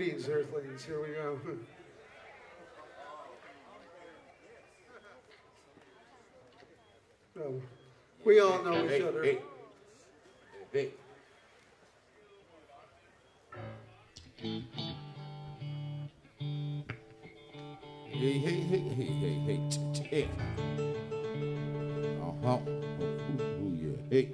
Greetings, Earthlings. Here we go. No, we all know each other. Hey. Hey. Uh-huh. Ooh, yeah. Hey.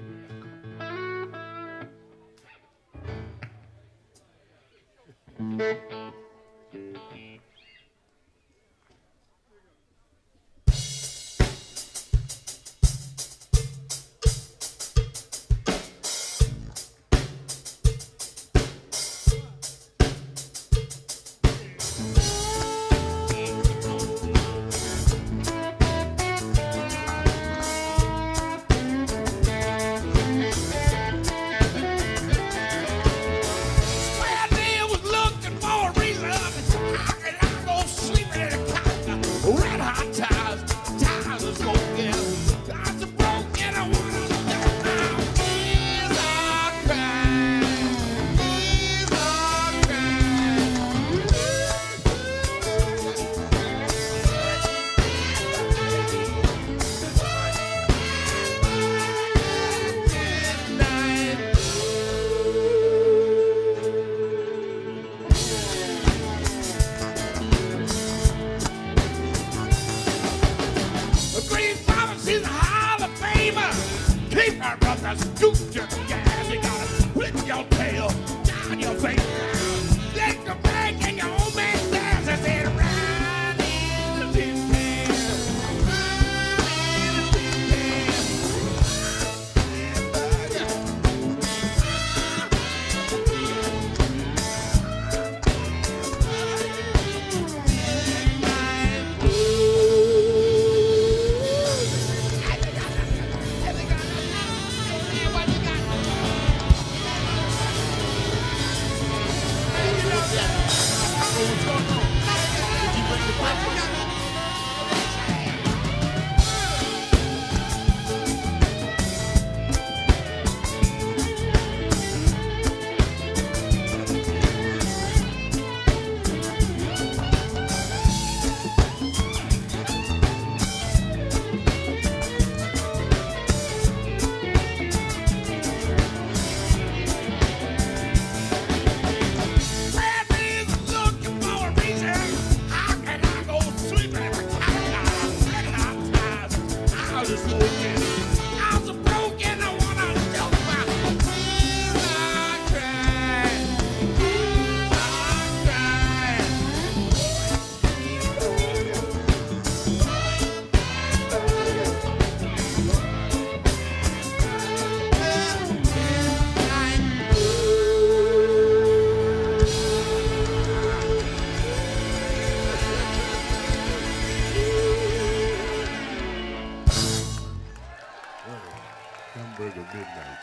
Hamburger midnight.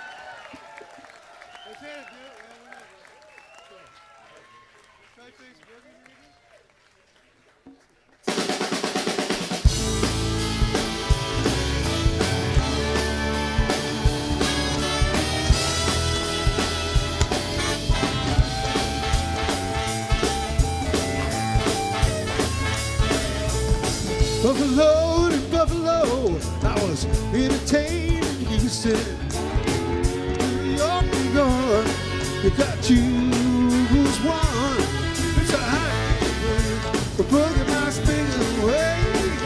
Buffalo to Buffalo, I was entertained in Houston. New York, New York, you got you who's won. It's a high for boogie my spinning away.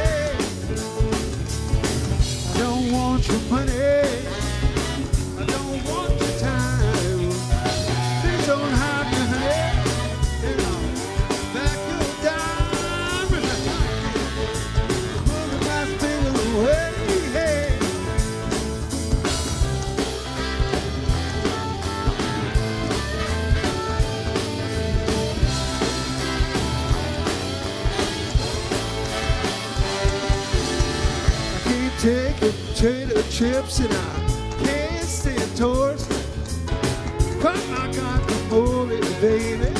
I don't want your money, I don't want your time. Please don't hide your head, and I'll back your dime. Take a potato chips and I can't stand tours. But I got the bullet, baby.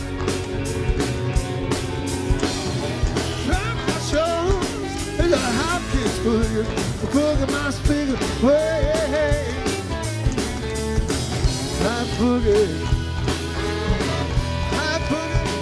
Drop my shoulders as a hopkins booger, booger my speaker way. I boogie, I boogie.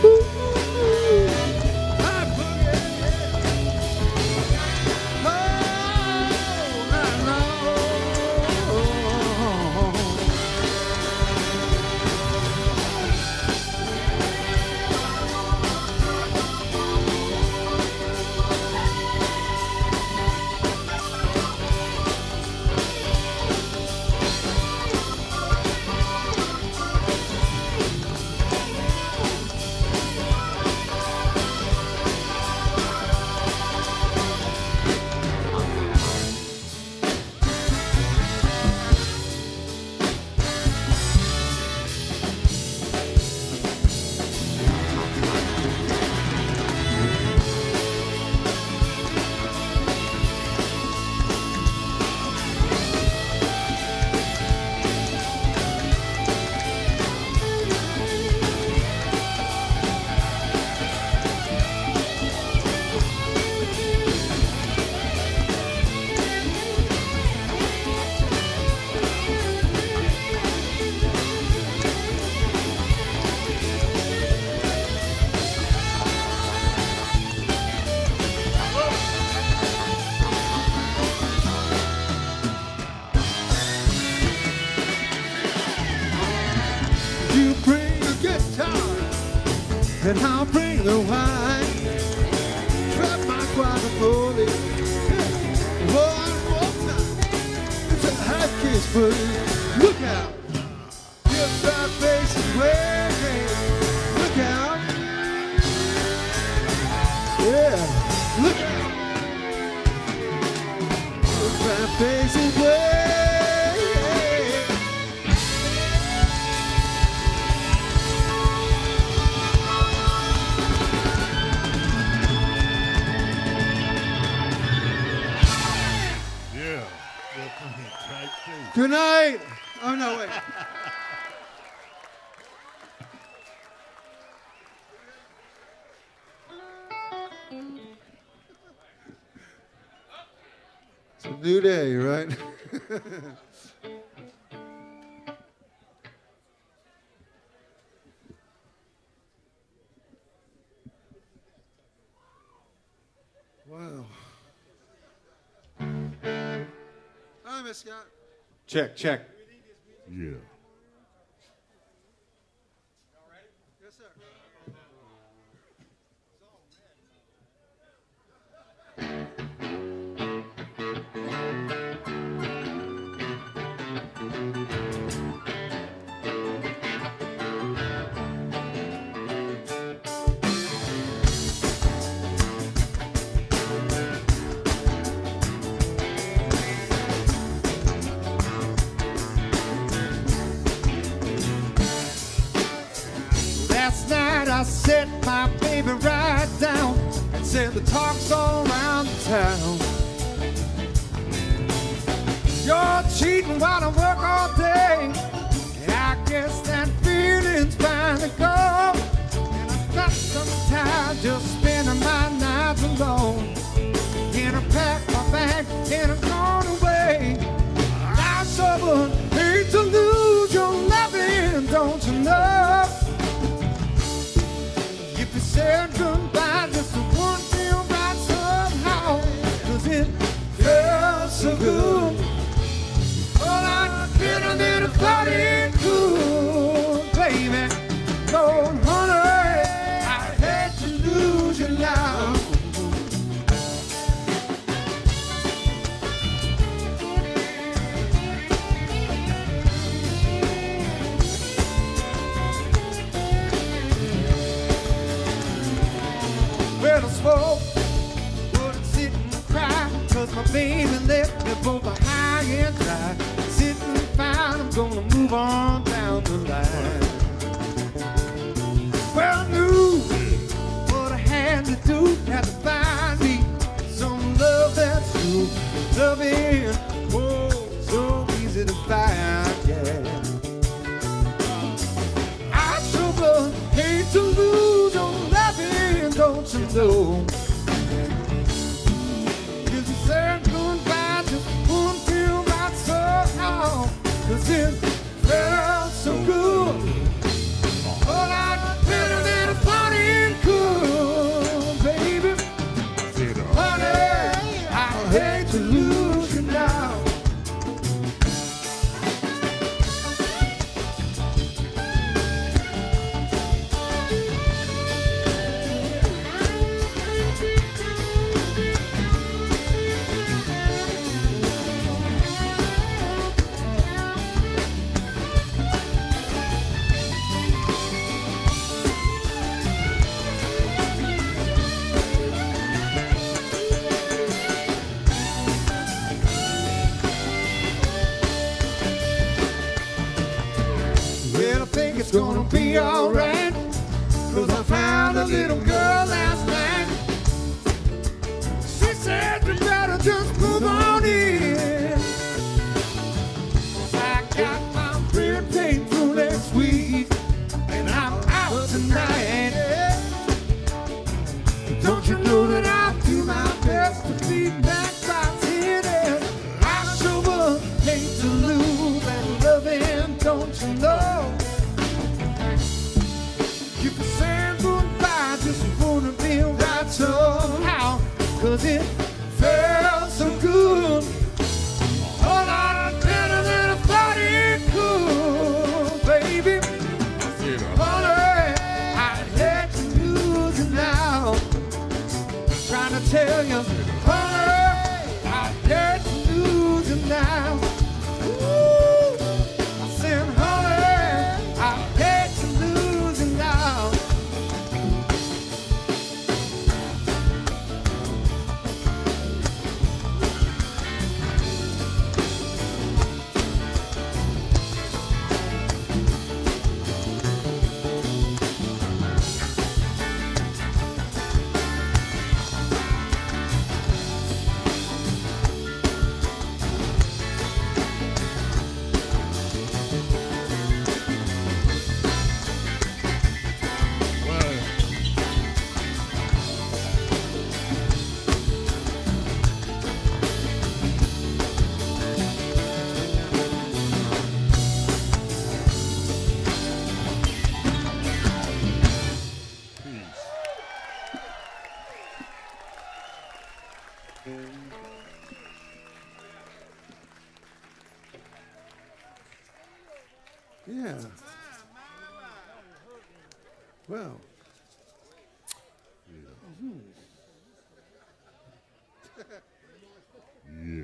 but look out. Just our faces way. Look out. Yeah, look out. Just our faces way. Good night. Oh, no, wait. It's a new day, right? Wow. Hi, Miss Scott. Check, check. Yeah. Yes, sir. I set my baby right down and said the talk's all around the town. You're cheating while I work all day. I guess that feeling's fine to go. And I've got some time just spending my nights alone. And I pack my bag and I'm gone away. I sure hate to lose your loving, don't you know? If you said goodbye, just one feel right somehow, 'cause it felt so good. Well, I feel a little funny cool, baby. Don't honey, I hate to lose you now. Well, I spoke, wouldn't sit and cry, 'cause my baby left me both high and dry. Sitting fine, I'm gonna move on down the line. Well, I knew what I had to do, had to find me some love that's true. Loving, oh, so easy to find, yeah. I sure hate to lose your loving, don't you know? 'Cause you said goodbye, just wouldn't feel right somehow, 'cause it felt so good. But I'd been a little funny and cool, baby. Honey, I hate to lose you now. It's gonna be alright, 'cause I found a little girl last night. She said you better just move on in, 'cause I got my real pain through next week, and I'm out tonight. Don't you know that I'll do my best to be back by 10? And I sure would hate to lose that loving, don't you know? You can say goodbye, just wanna be right somehow, 'cause it felt so good. All I'd been a little funny and cool, baby. Honey, I hate to lose you now. Trying to tell you, honey, I hate to lose you now. Ooh. Yeah. Well. Yeah.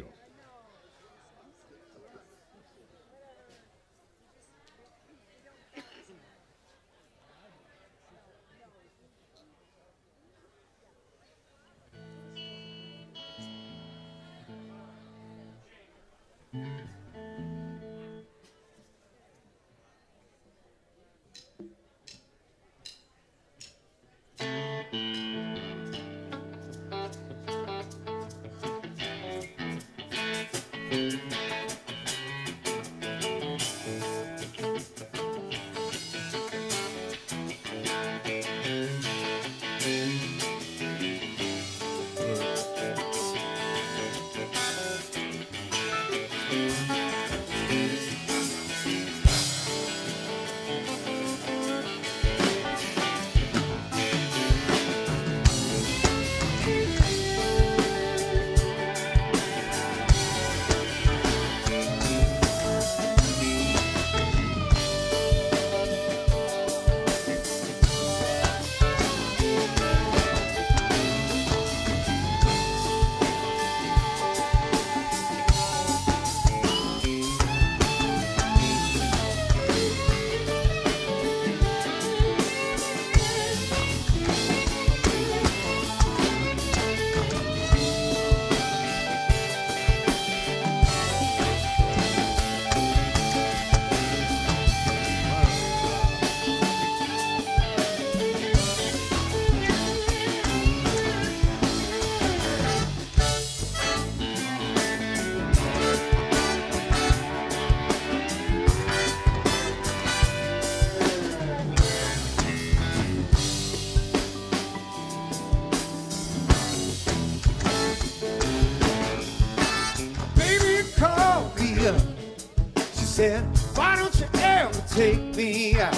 said, why don't you ever take me out?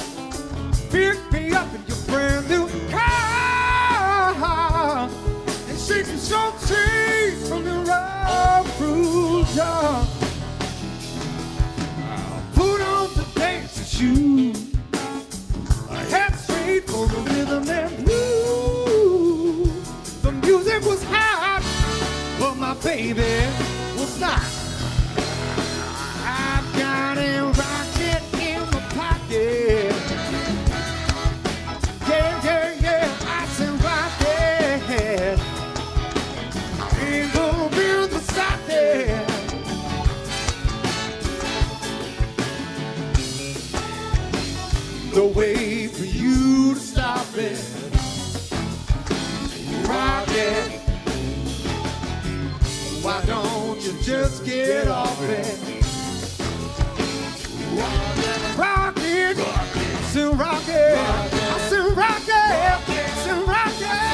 Pick me up in your brand new car and shake some short cheese from the road through jar. Put on the dancing shoes, I head straight for the rhythm and blues. The music was hot, but my baby was not. I've got a rocket in my pocket. Yeah, yeah, yeah, I said rocket. Ain't gonna build the socket. No way for you to stop it. Rocket. Why don't you just get off it? Rocket, still rocket, still rocket, still rocket.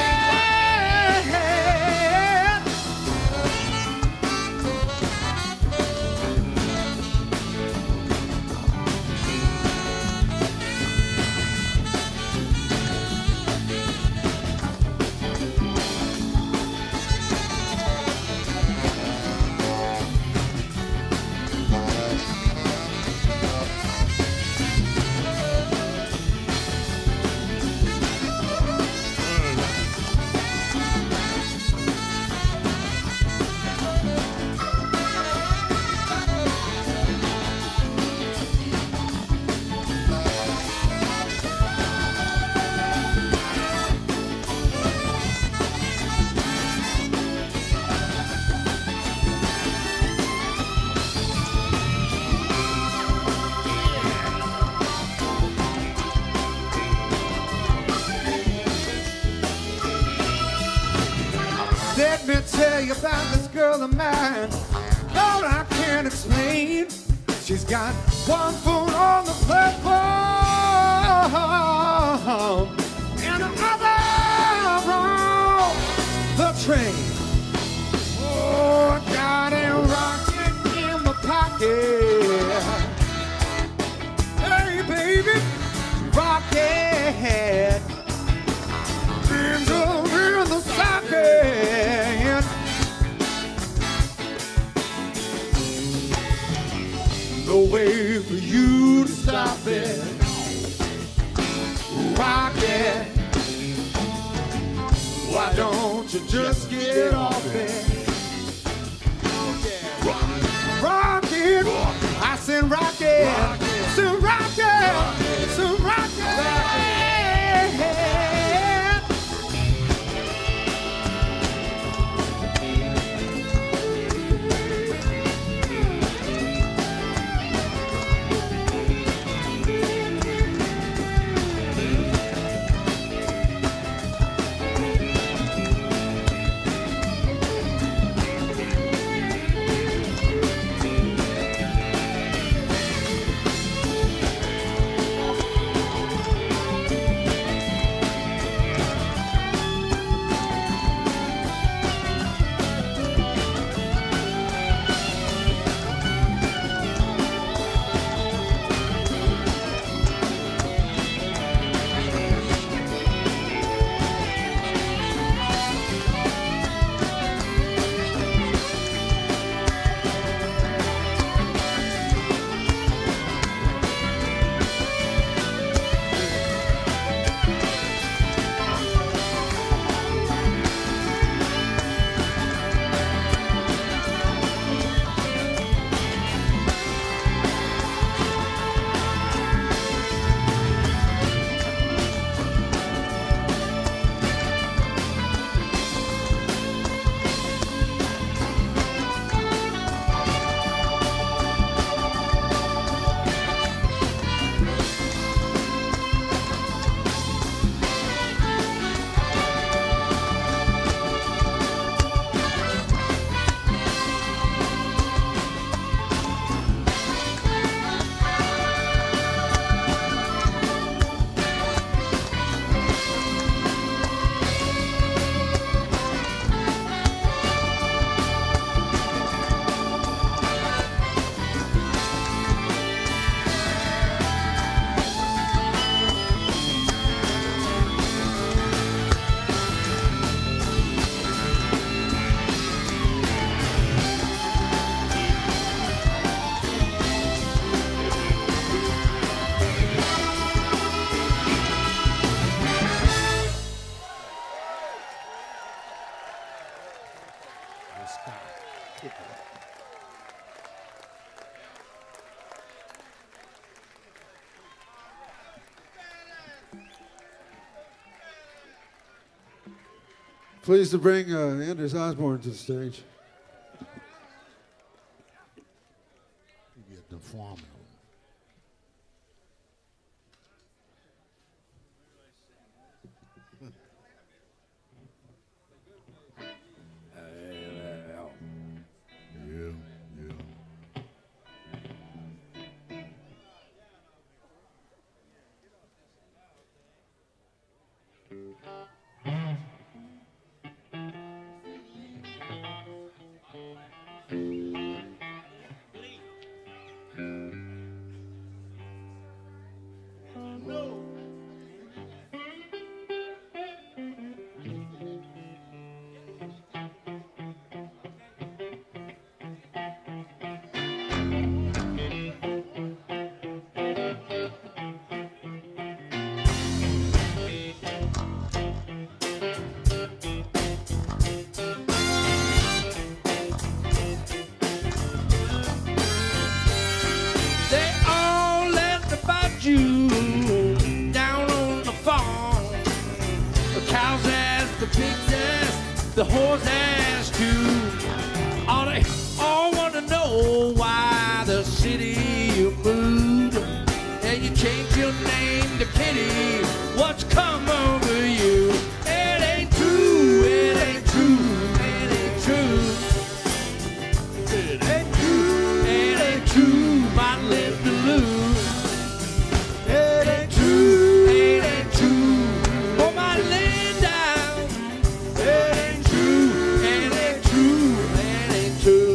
Let me tell you about this girl of mine. All I can't explain. She's got one foot on the platform and another on the train. Oh, I got a rocket in my pocket. Hey, baby, rocket. In the socket. no way for you to stop it. Rock it. Why don't you just get off it? Rock it. I said rock it. So rock it. So rock it. Pleased to bring Anders Osborne to the stage. You get the formula. The horse ass too. All want to know why the city you moved and you changed your name to Kitty. What's come over you? It ain't true. It ain't true. It ain't true. It ain't true. It ain't true. Might live to lose. It ain't true. It ain't true. Oh, my lay down. It ain't true. It ain't true. It ain't true.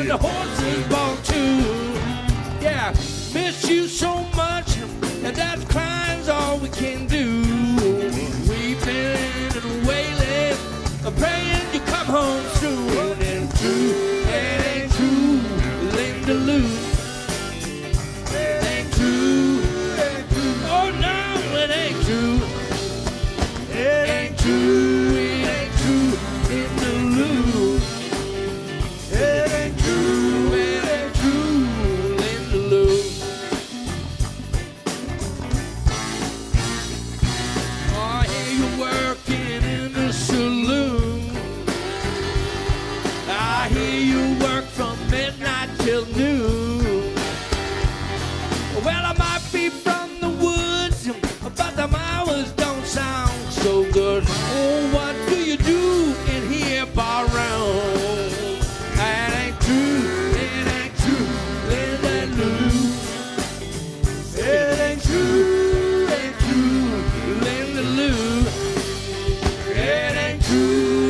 and the horses balk too. Yeah, miss you so much, and that crying's all we can do. Weeping and wailing, praying you come home soon. And true, it ain't true, Linda Lou. It ain't true, oh no, it ain't true. It ain't true, it ain't true, Linda Lou. It ain't true, Linda Lou. Oh, I hear you working in the saloon. I hear you work from midnight till noon. Well, I might be from the woods, but the hours don't sound so good. Oh, what do you do in here, bar round? That ain't true, Linda Lou. It ain't true, Linda Lou. It ain't true,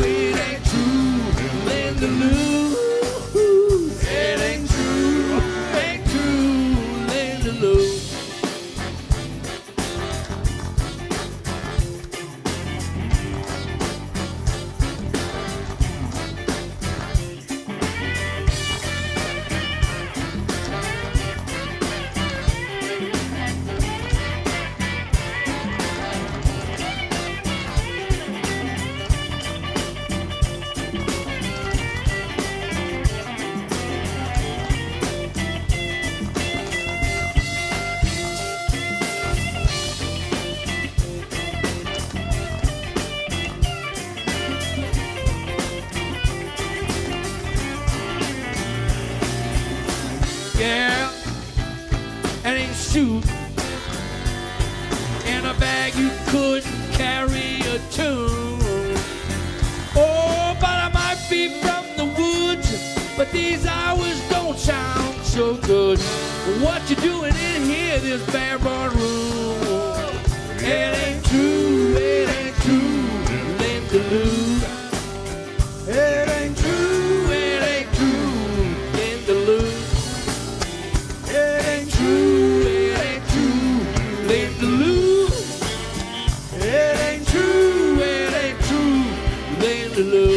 Linda Lou. It ain't true, Linda Lou. Yeah, and a suit in a bag you couldn't carry a tune. Oh, but I might be from the woods, but these hours don't sound so good. What you doing in here, this bare-board room? It ain't true, Linda Lou. It ain't true, Linda Lou. It ain't true, Linda Lou. It ain't true, Linda Lou.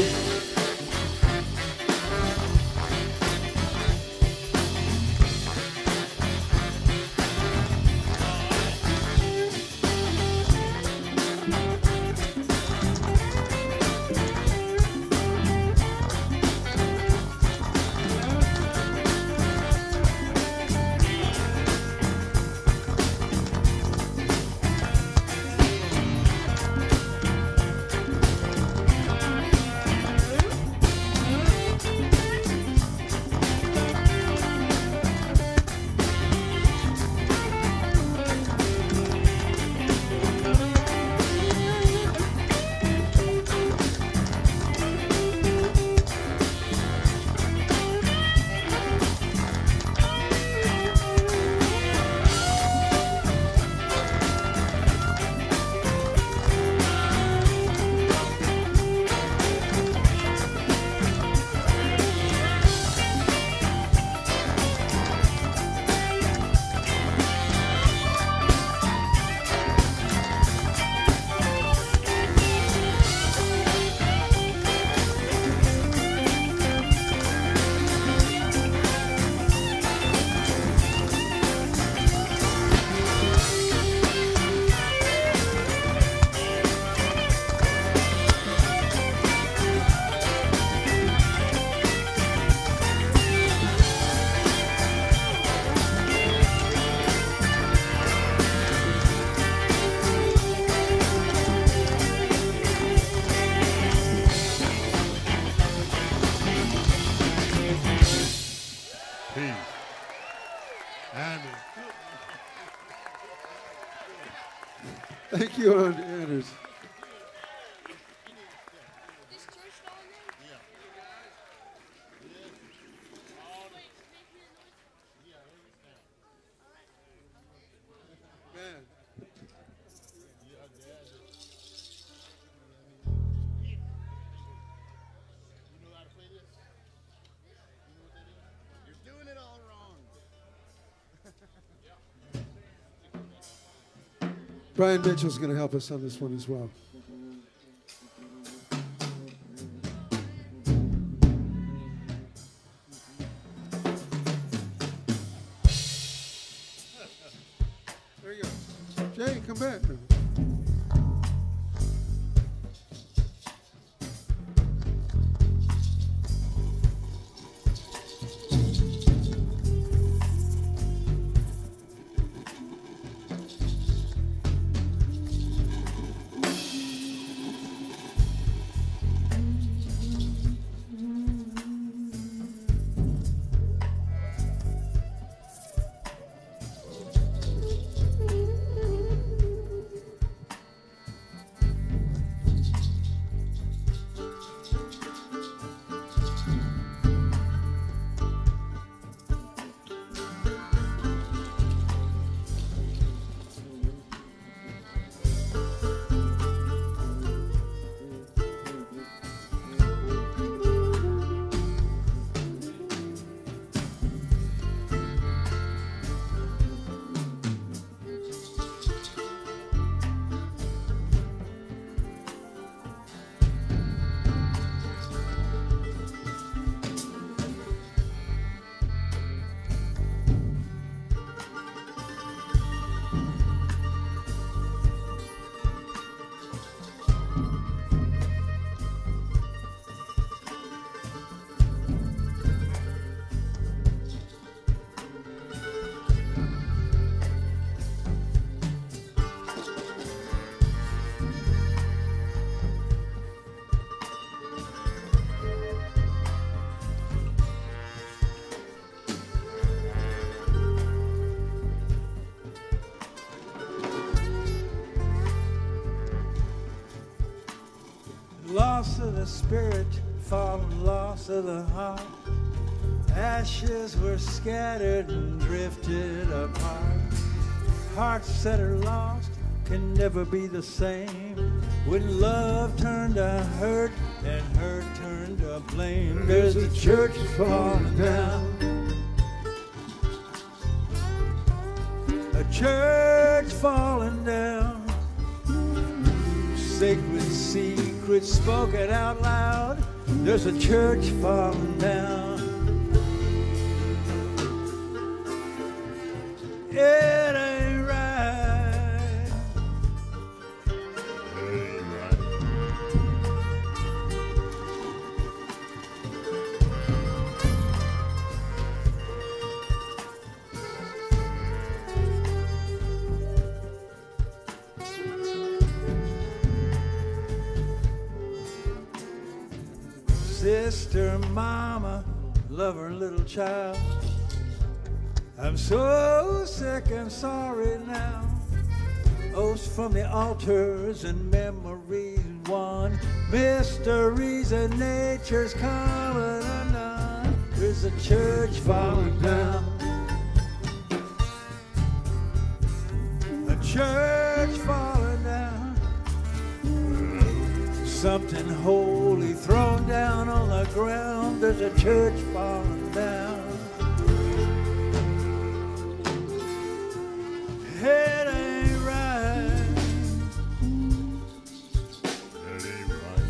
Thank you, Anders. Brian Mitchell's going to help us on this one as well. There you go. Jay, come back. Loss of the spirit, fallen loss of the heart. Ashes were scattered and drifted apart. Hearts that are lost can never be the same. When love turned to hurt and hurt turned to blame, there's a church falling down. A church falling down. Sacred secrets spoken out loud. There's a church falling down. It ain't right. It ain't right. Sister, mama, love her little child. I'm so sick and sorry now. Oaths from the altars and memories won. Mysteries of nature's coming undone. There's a church falling down. A church falling down. Something holy thrown down on the ground. There's a church falling down. It ain't right. It ain't right.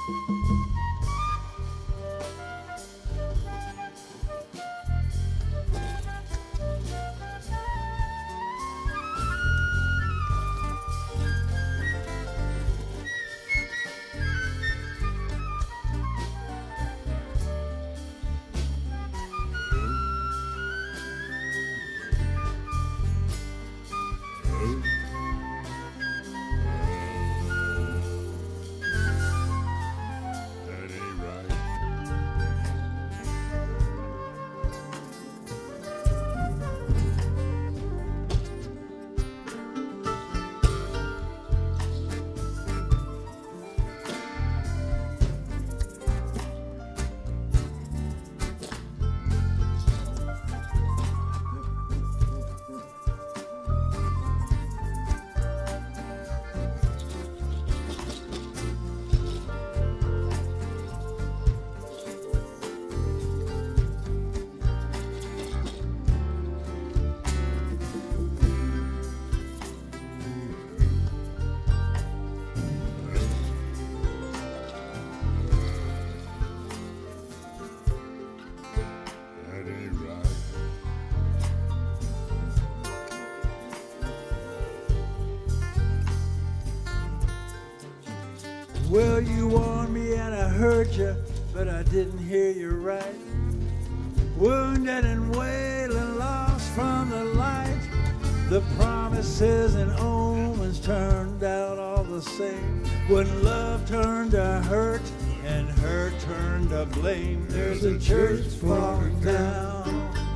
Well, you warned me and I heard you, but I didn't hear you right. Wounded and wailing, lost from the light. The promises and omens turned out all the same. When love turned to hurt and hurt turned to blame, there's a church falling down.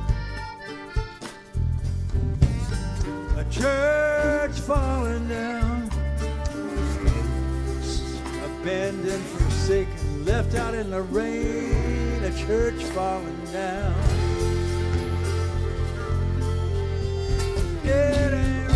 A church falling down. Abandoned, forsaken, left out in the rain, a church falling down. It ain't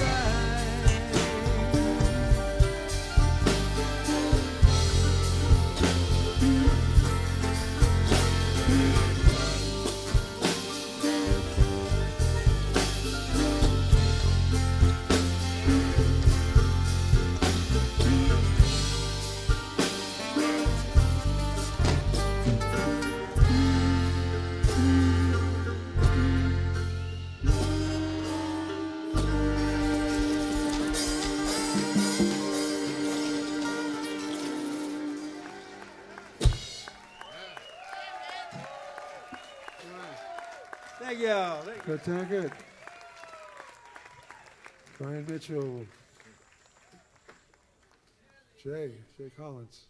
Thank y'all. Good, Tackett. Brian Mitchell. Jay Collins.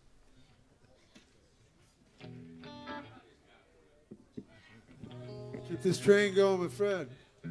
Keep this train going, my friend.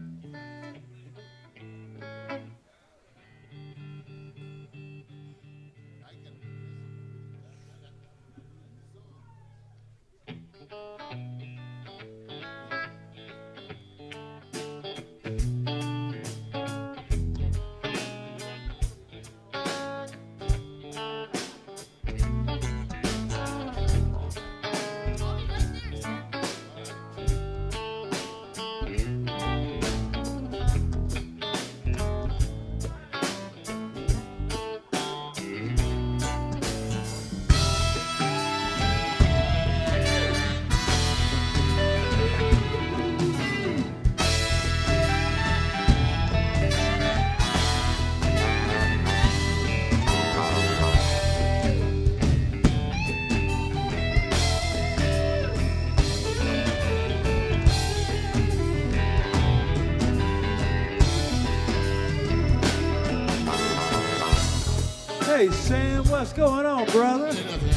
Hey, Sam, what's going on, brother?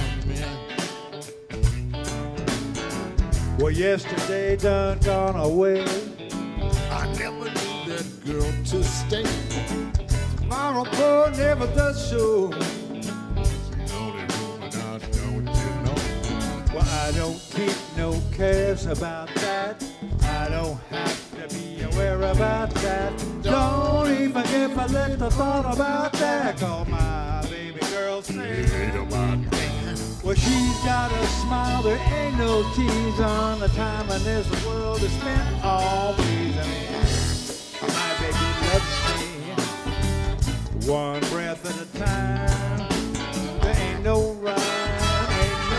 Well, yesterday done gone away. I never knew that girl to stay. Tomorrow, boy, never does show. Well, I don't keep no cares about that. I don't have to be aware about that. Don't even give a little thought about that. Call my baby girl say, well, she's got a smile, there ain't no tease on. The time in this world is spent all pleasing me. My baby loves me one breath at a time. There ain't no rhyme, ain't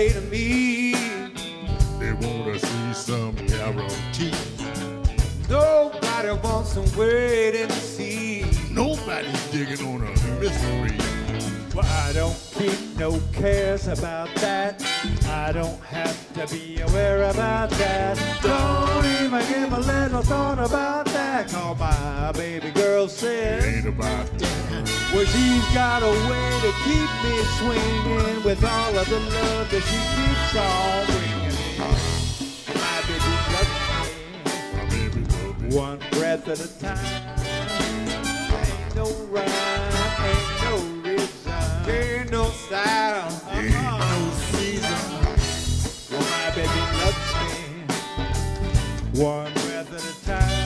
say to me, they wanna see some guarantee. nobody wants to wait and see. Nobody's digging on a mystery. Well, I don't keep no cares about that. I don't have to be aware about that. Don't even give a little thought about that. Cause my baby girl It says, ain't about that. well, she's got a way to keep me swinging with all of the love that she keeps on bringing in. My baby loves My baby love me me. one breath at a time. Ain't no rhyme, ain't no reason, ain't no style, Ain't no season. well, my baby loves me one breath at a time.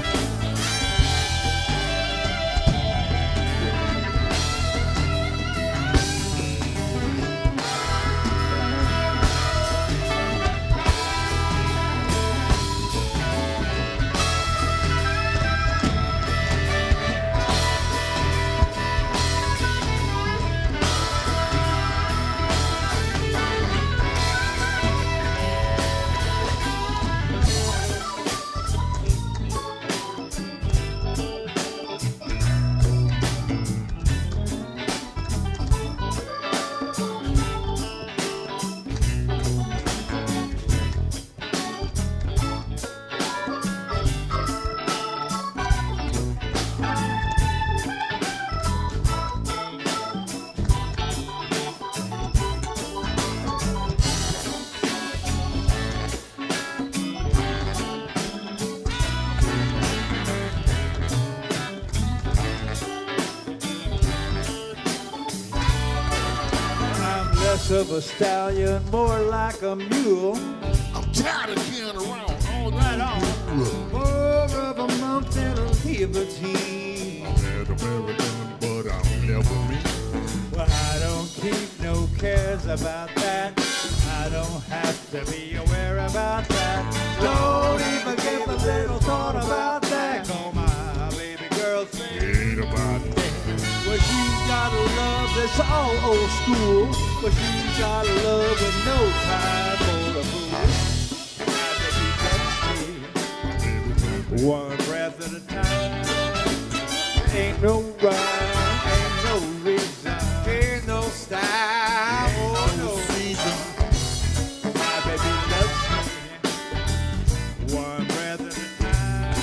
Of a stallion, more like a mule. I'm tired of carrying around all night long. More of a mountain of liberty. I'm at American, but I'm never me. Well, I don't keep no cares about that. I don't have to be aware about that. Don't even give a little thought about that. Cause my baby girl It says, ain't about that. well, she's got a love that's all old school. But she's got a love with no time for a fool. My baby loves me one breath at a time. Ain't no rhyme, ain't no reason, ain't no style, oh no season. My baby loves me one breath at a time.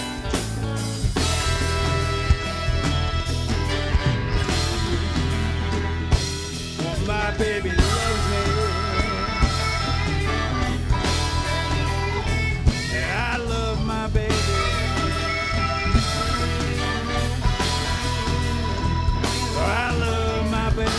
Well, my baby loves me. And I love my baby. I love my baby.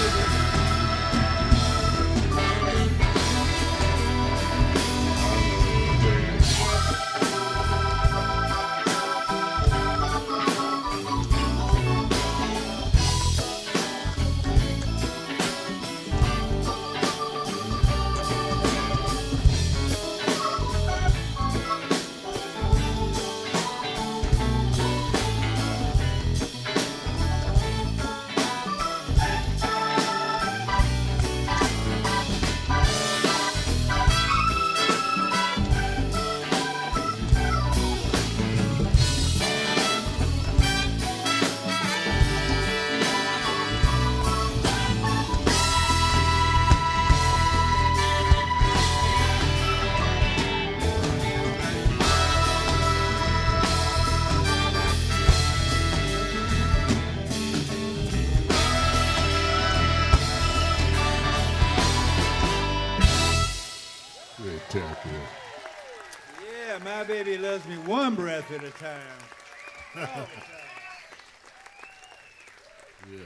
Tackett. Yeah, my baby loves me one breath at a time. All the time. Yeah.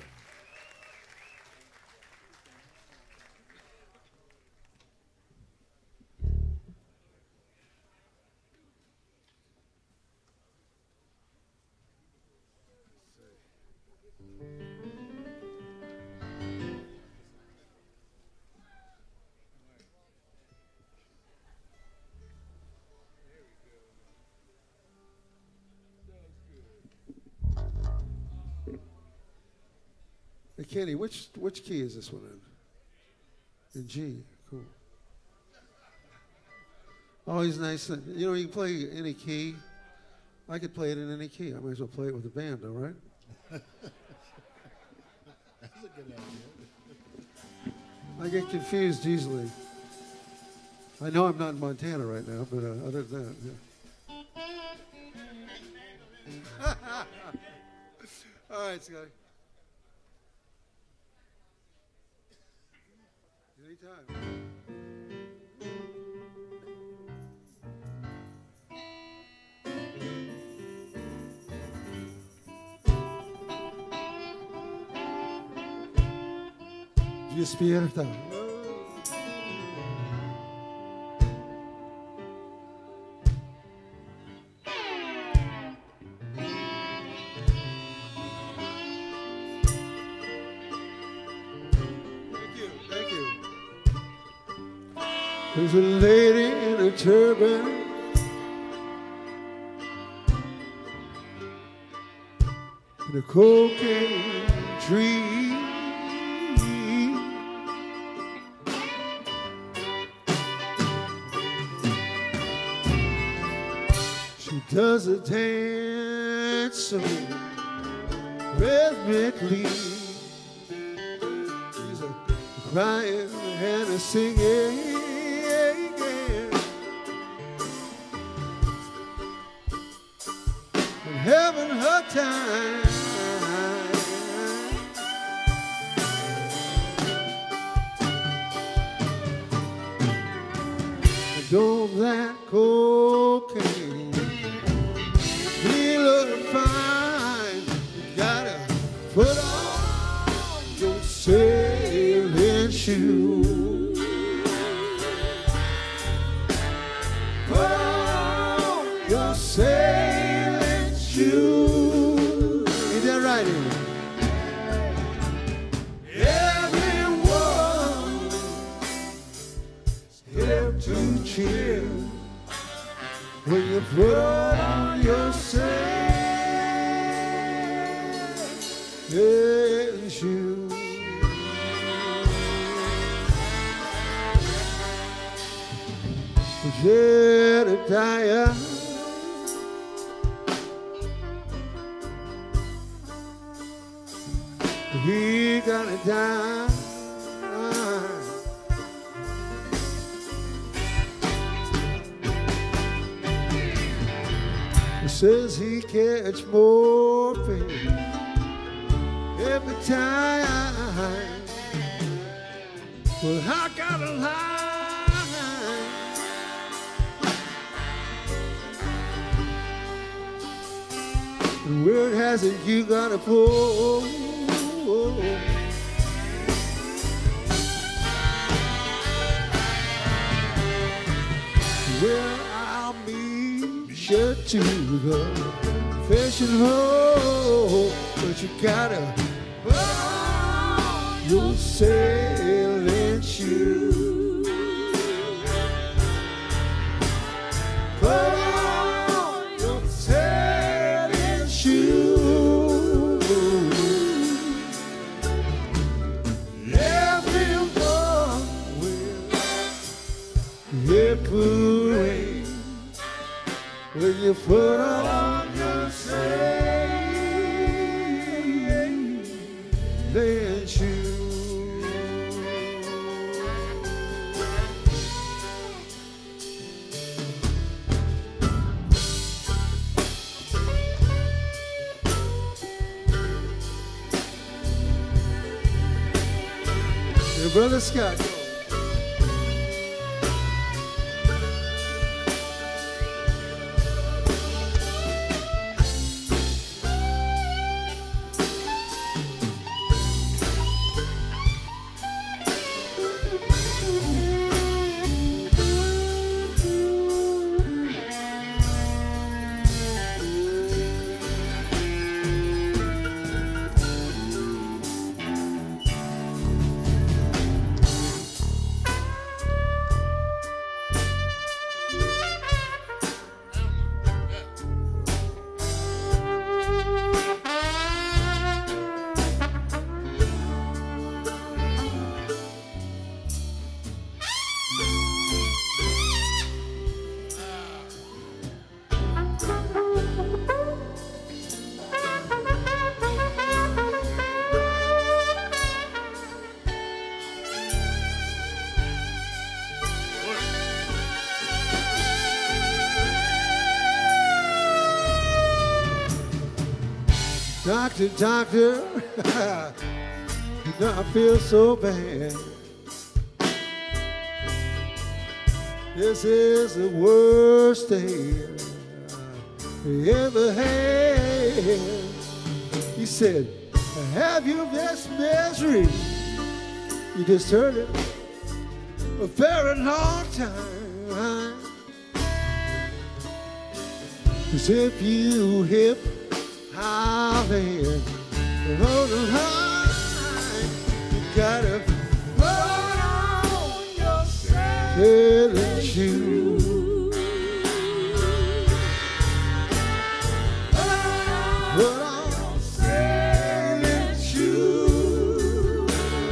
Hey, Kenny, which key is this one in? In G. Cool. Always nice. You know, you can play any key. I could play it in any key. I might as well play it with a band, though, right? That's a good idea. I get confused easily. I know I'm not in Montana right now, but other than that, yeah. All right, Scotty. Anytime. Despierta. Thank you. There's a lady in a turban in a cocaine tree. Does a dance so rhythmically. She's a crying and a singing. And having her time. Don't that cocaine feel fine? You gotta put on your sailing shoes. Put on your sailing shoes. Ain't that right, Erik? To cheer when you put on your sailing shoes. Jedediah, he gonna die. Says he catch more pain every time. Well, I got a line. The word has it, you gotta pull. Well, I'll meet you to the fishing hole, but you gotta put on your sailing shoes. Put on your sailing shoes. Everyone will parade when you put on your sailing shoes. Hey, Brother Scott. Doctor, doctor, I feel so bad. This is the worst day I ever had. He said, have you this misery? You just heard it a very long time. 'Cause if you hip hollering on the line, you gotta put on your sailing shoes. Put on sailing shoes.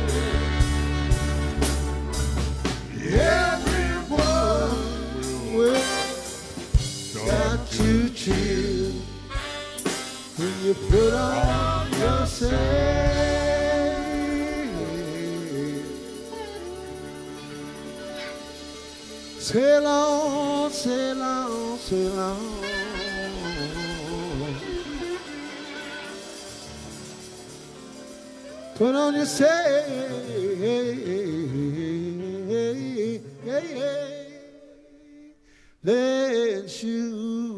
Everyone will start to cheer when you put on your sail. Sail on, sail on, sail on. Put on your sailing shoes.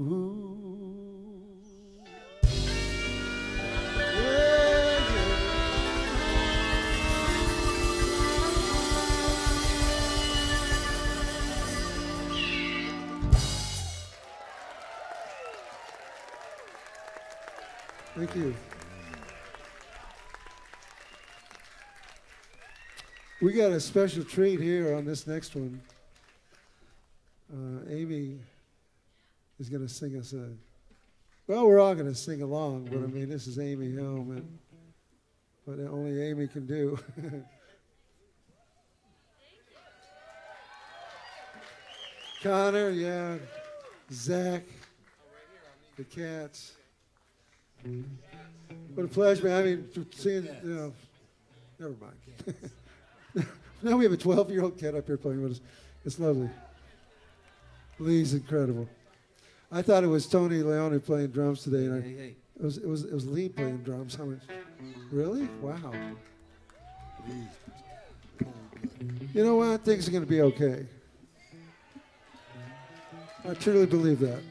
Thank you. We got a special treat here on this next one. Amy is going to sing us a, well, we're all going to sing along, but I mean, this is Amy Helm, and what only Amy can do. Connor, yeah, Zach, the cats. What a pleasure, man. I mean, seeing, you know, never mind. Now we have a 12-year-old kid up here playing with us. It's lovely. Lee's incredible. I thought it was Tony Leone playing drums today, and it was Lee playing drums. How much? Really? Wow. You know what? Things are going to be okay. I truly believe that.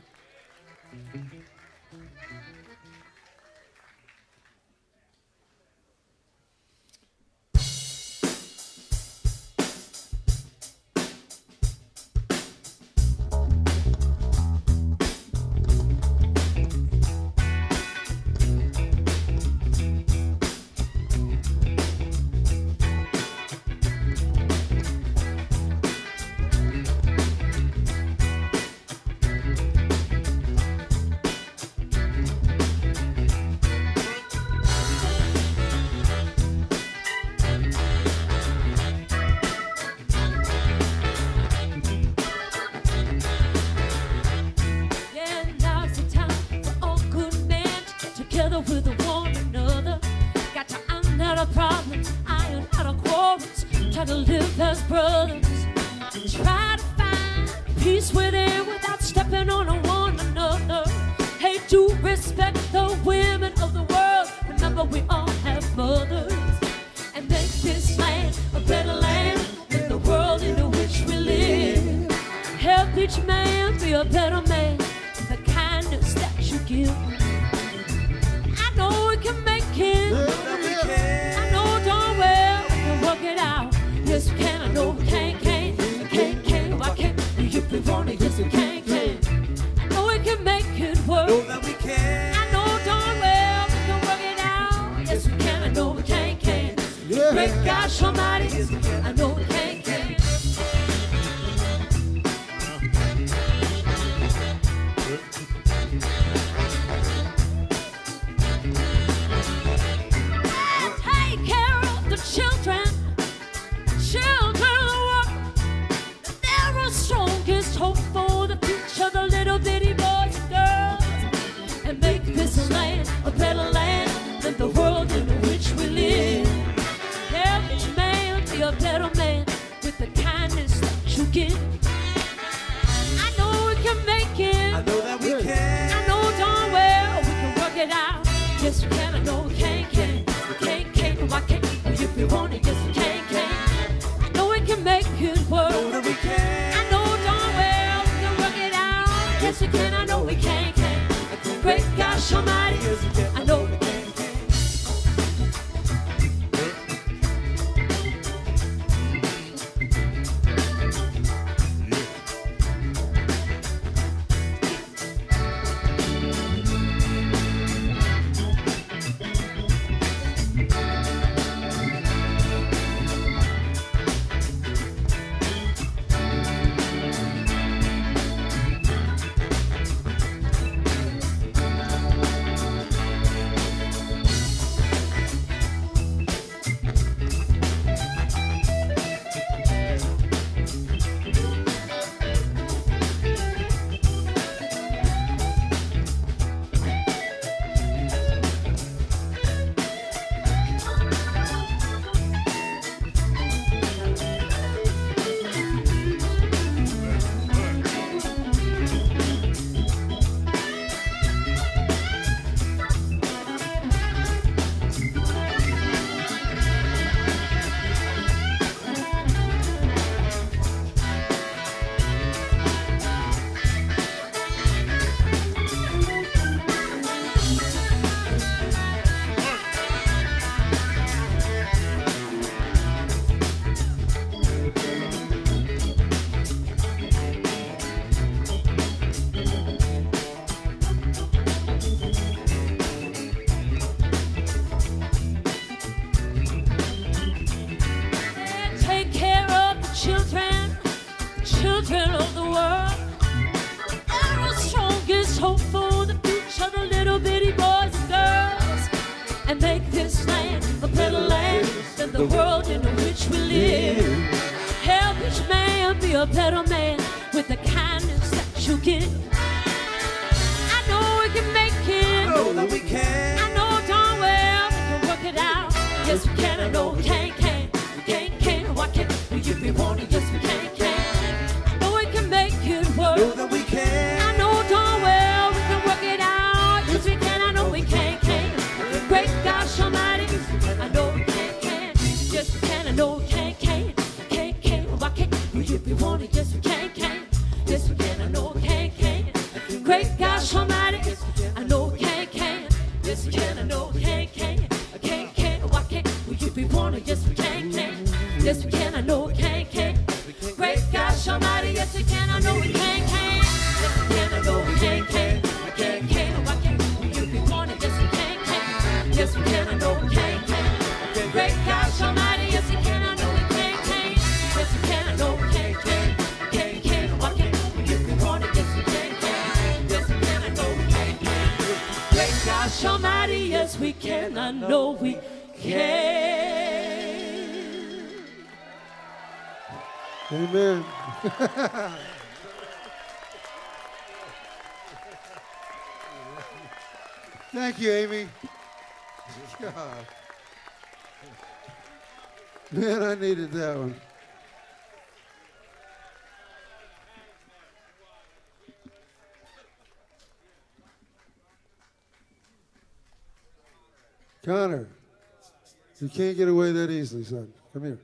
Children of the world, they're our strongest hope for of the world. They're our strongest hope for the future, the little bitty boys and girls, and make this land a better land than the world in which we live. Help each man be a better man with the kindness that you give. I know we can make it. I know that we can. I know darn well we can work it out. Yes, we can. I know we can. Why can't you be wanting? Yes, we can. I know we can make it work. I know that we can. I know darn well we can work it out. Yes, we can. I know we can. Great God Almighty, I know we can. Yes, we can. I know we can. Why can't you be wanting? Yes, we can. Yes, we can. I know we can. Great God Almighty, I know we can. Yes, we can. I know we can. Why can't you be wanting? Yes, we can. Yes, we can. I know we can. Great God Almighty, yes, we can. I know we can. Yes, we can. I know we can. Why can't you be wanting? Yes, we can. Yes, we can. I know we can. Great God Almighty, yes, we can. I know we can. Yes, we can. I know we can. Why can't you be wanting? Yes, we can. Yes, we can. I know we can. Great God Almighty, yes, we can. I know we can. Amen. Thank you, Amy. God. Man, I needed that one. Connor, you can't get away that easily, son. Come here.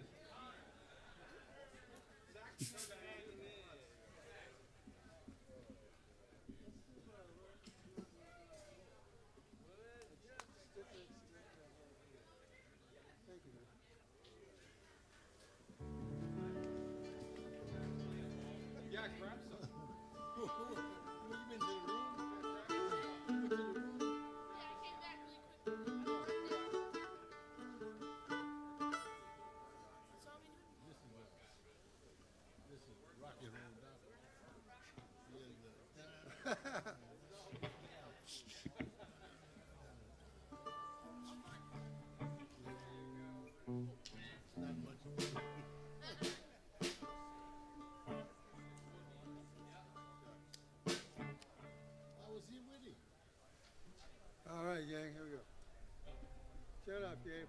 All right, gang, here we go. Shut up, Gabe.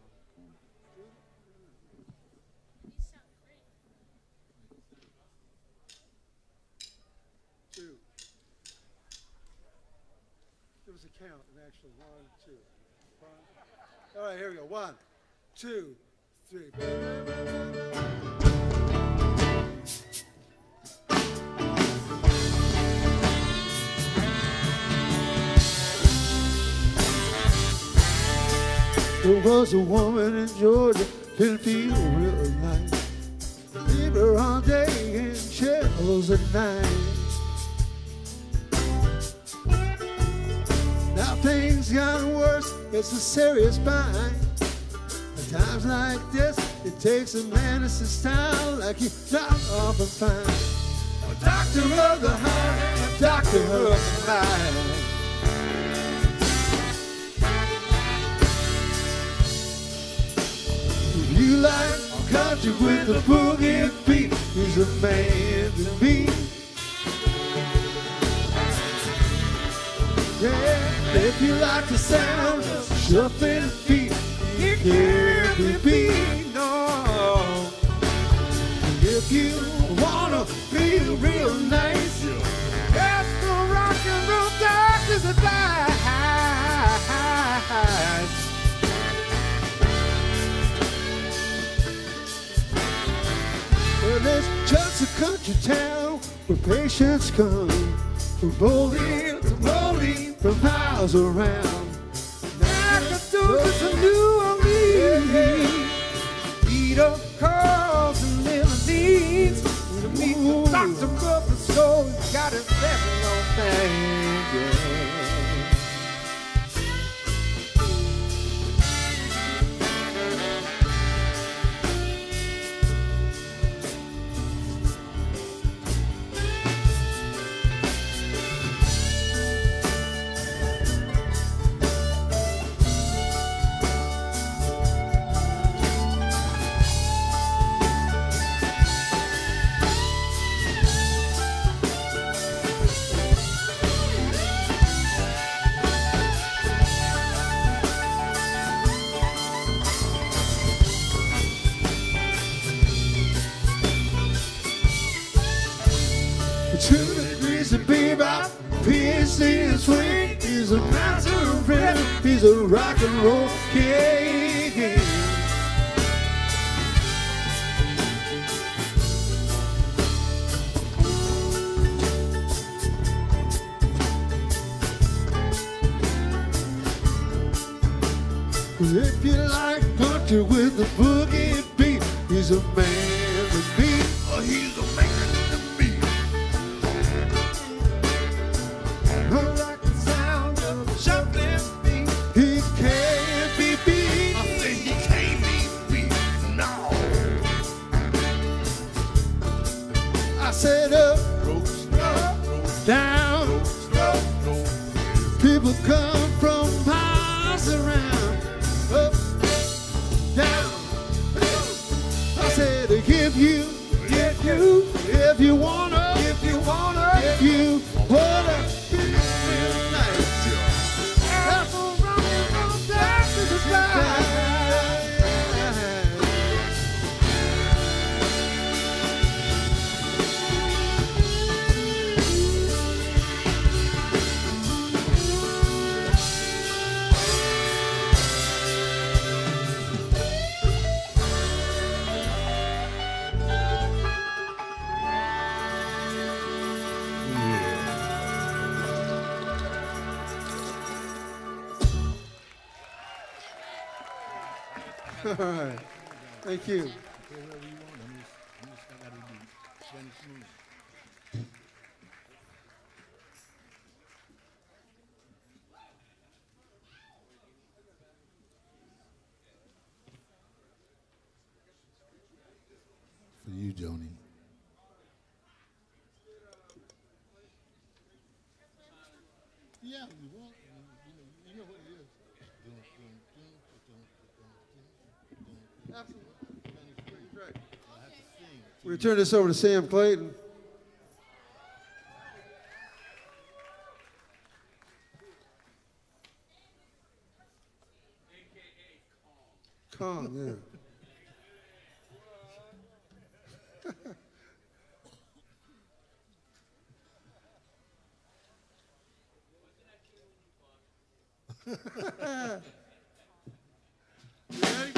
Two. There was a count, and actually 1, 2. 1. All right, here we go. 1, 2, 3. There was a woman in Georgia, didn't feel real nice. Leave her all day in shells at night. Now things got worse, it's a serious bind. At times like this, it takes a man of style like you not often find. A doctor of the heart, a doctor of the mind. You like country with a boogie beat, he's a man to me. Yeah, if you like the sound of shuffling feet, you can't be beat, no. If you wanna feel real nice, that's the rock and roll doctor's advice. Well, there's just a country town where patients come from bowling to bowling from miles around. Nacogdoches and New Orleans, beat up calls and limousines to meet the doctor of the soul. He's got his very own thing, yeah. He's a bebop, PC and swing. He's a master of rhythm. He's a rock and roll king. If you like country with a boogie beat, he's a man to beat. Oh, he's a man to beat. I like the sound of a shuffling feet. He can't be beat. I say he can't be beat. No. I said up, down. People come from miles around. Up, down. I said if you wanna, if you wanna feel nice, that's all running on down to the sky. All right. Thank you. For you, Joni. Yeah, you want, you know what it is. We're going to turn this over to Sam Clayton. Calm, yeah. You ready?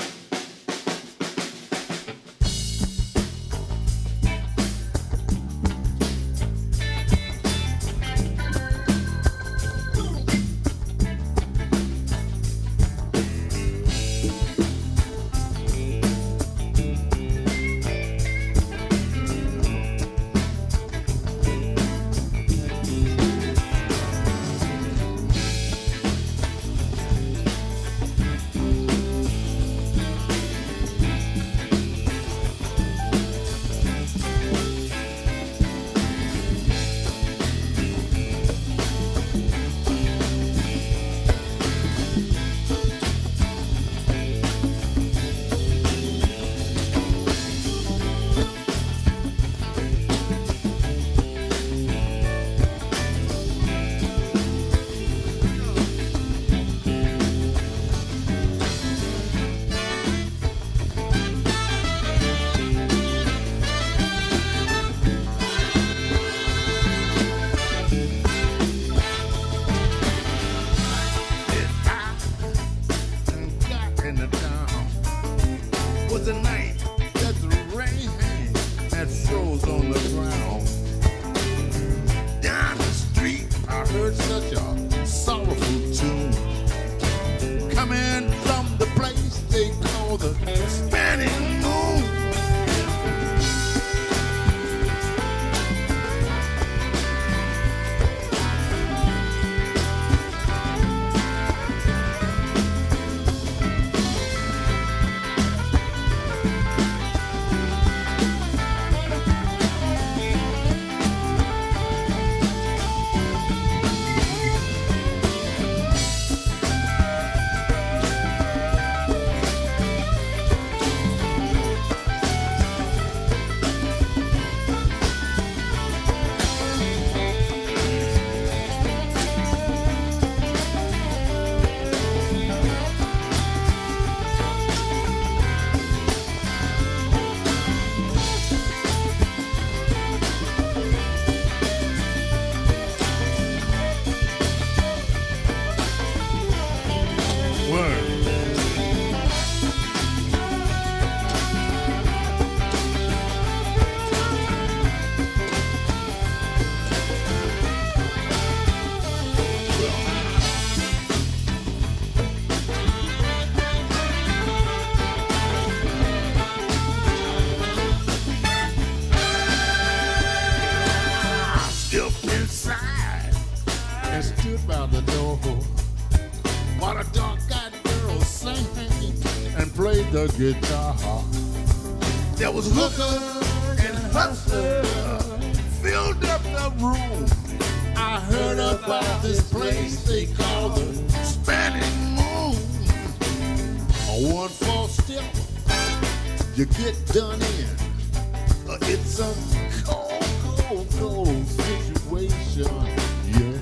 and stood by the door while a dark-eyed girl sang and played the guitar. There was hooker and hustler filled up the room. I heard about this place they call the Spanish Moon. On one false step, you get done in. It's a cold, cold, cold situation. Yeah.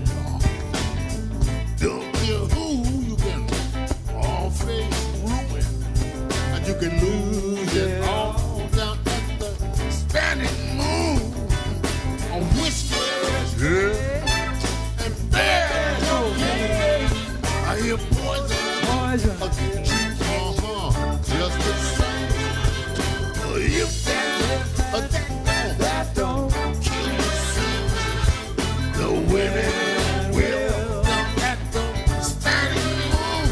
Don't care who you can all face ruin, and you can lose it all down at the Spanish Moon. On whiskers, yeah, and bears, I hear poison, just the same. If that don't kill you soon, the women will come at the Spanish Moon.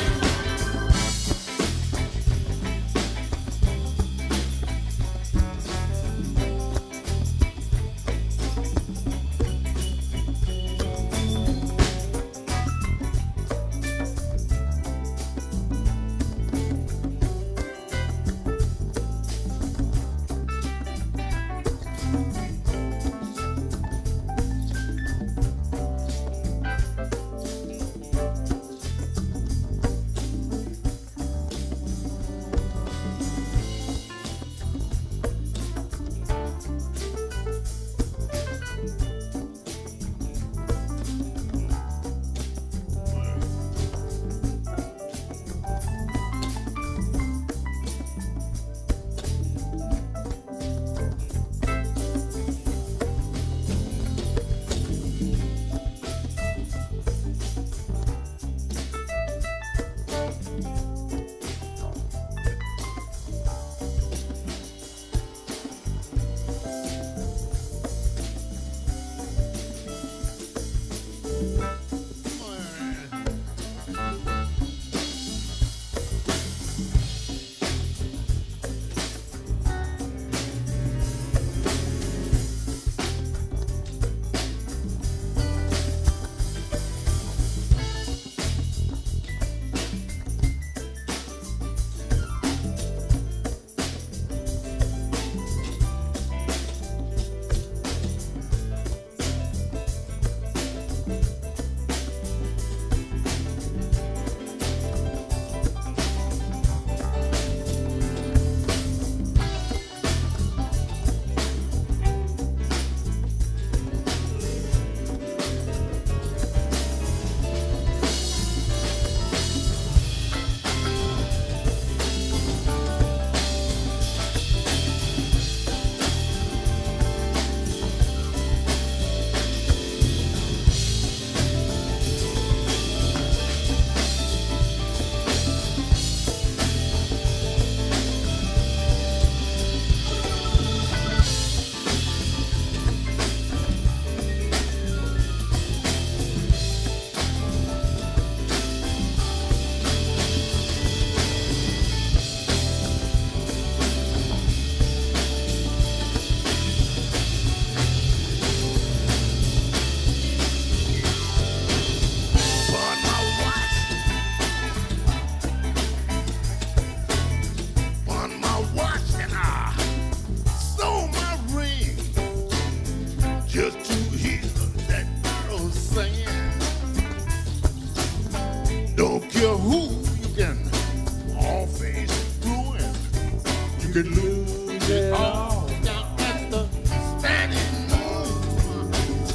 could lose it all down at the Spanish Moon.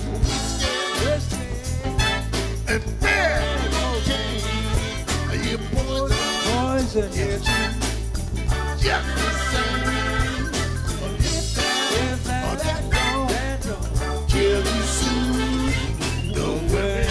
And there came your poison here too. Just the same. If that don't kill you soon, don't worry.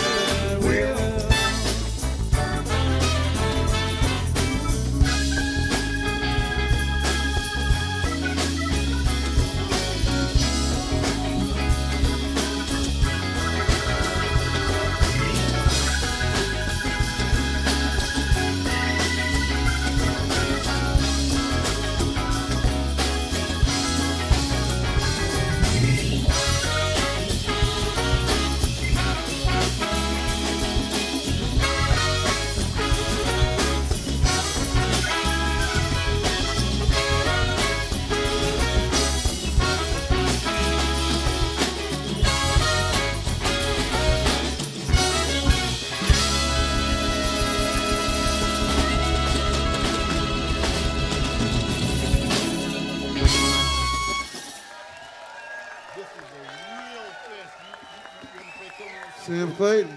Sam Clayton.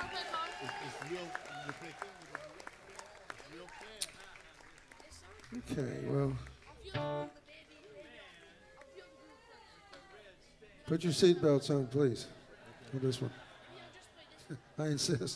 Okay, well. Put your seatbelts on, please, for this one. I insist.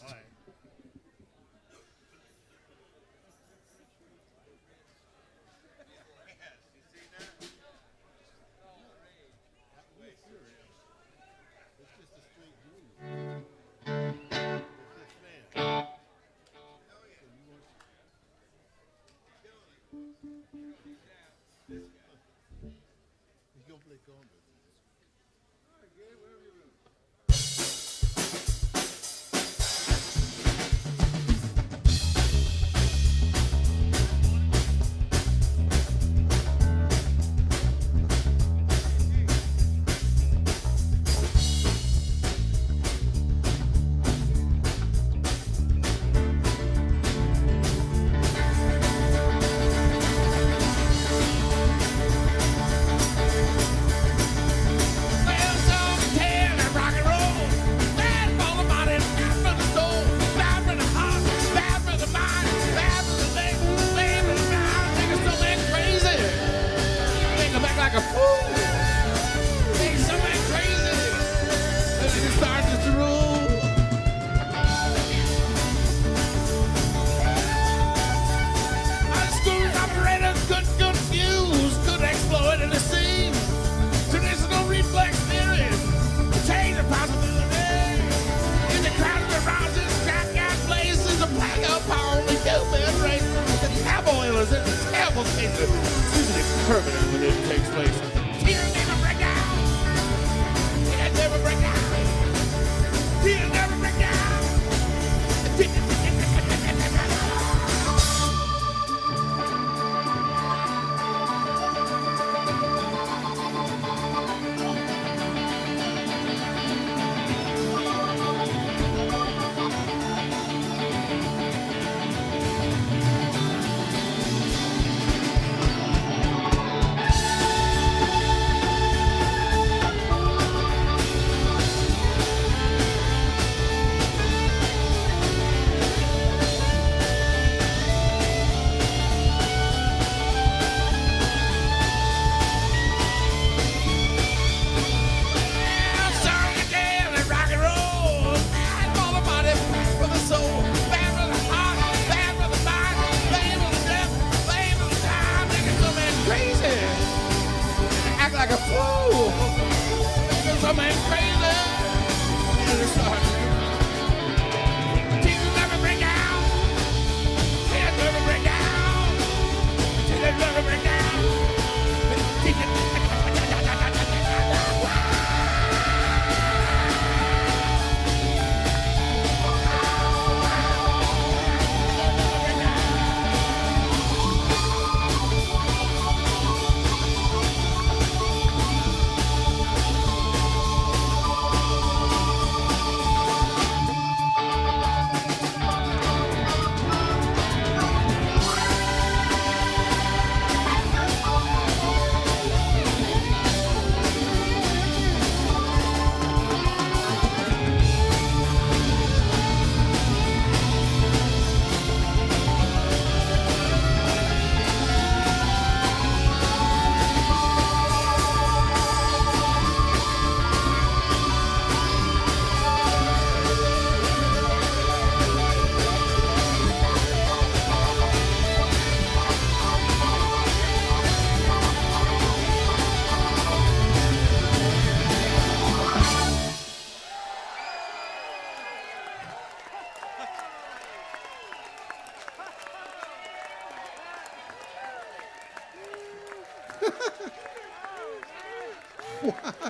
What?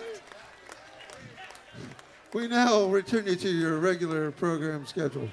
We now return you to your regular program schedule.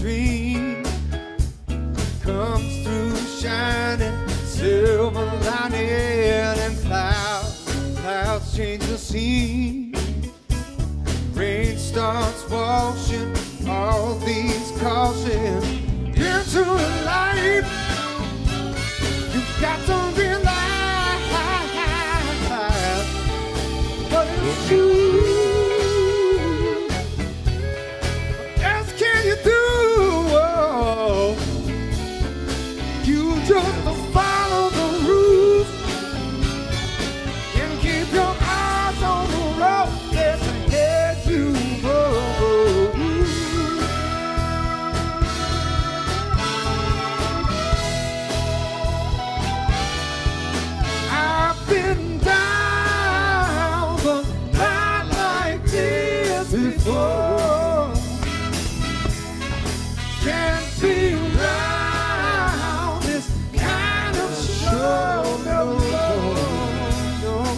dream comes through shining silver lining, and clouds change the scene. Rain starts washing all these caution into the light. You've got to realize what it's you. What else can you do? Oh, you just follow the rules and keep your eyes on the road that's ahead you go. I've been down, but not like this before. Can't be around this kind of show, no, no, no.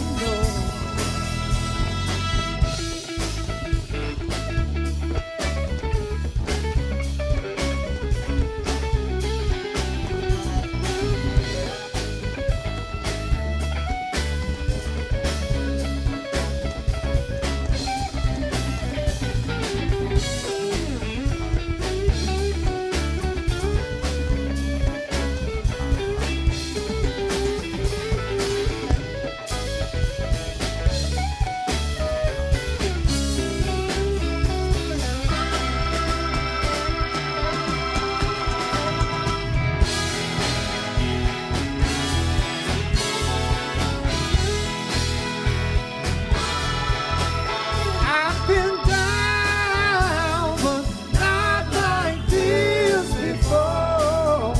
I've been down, but not like this before.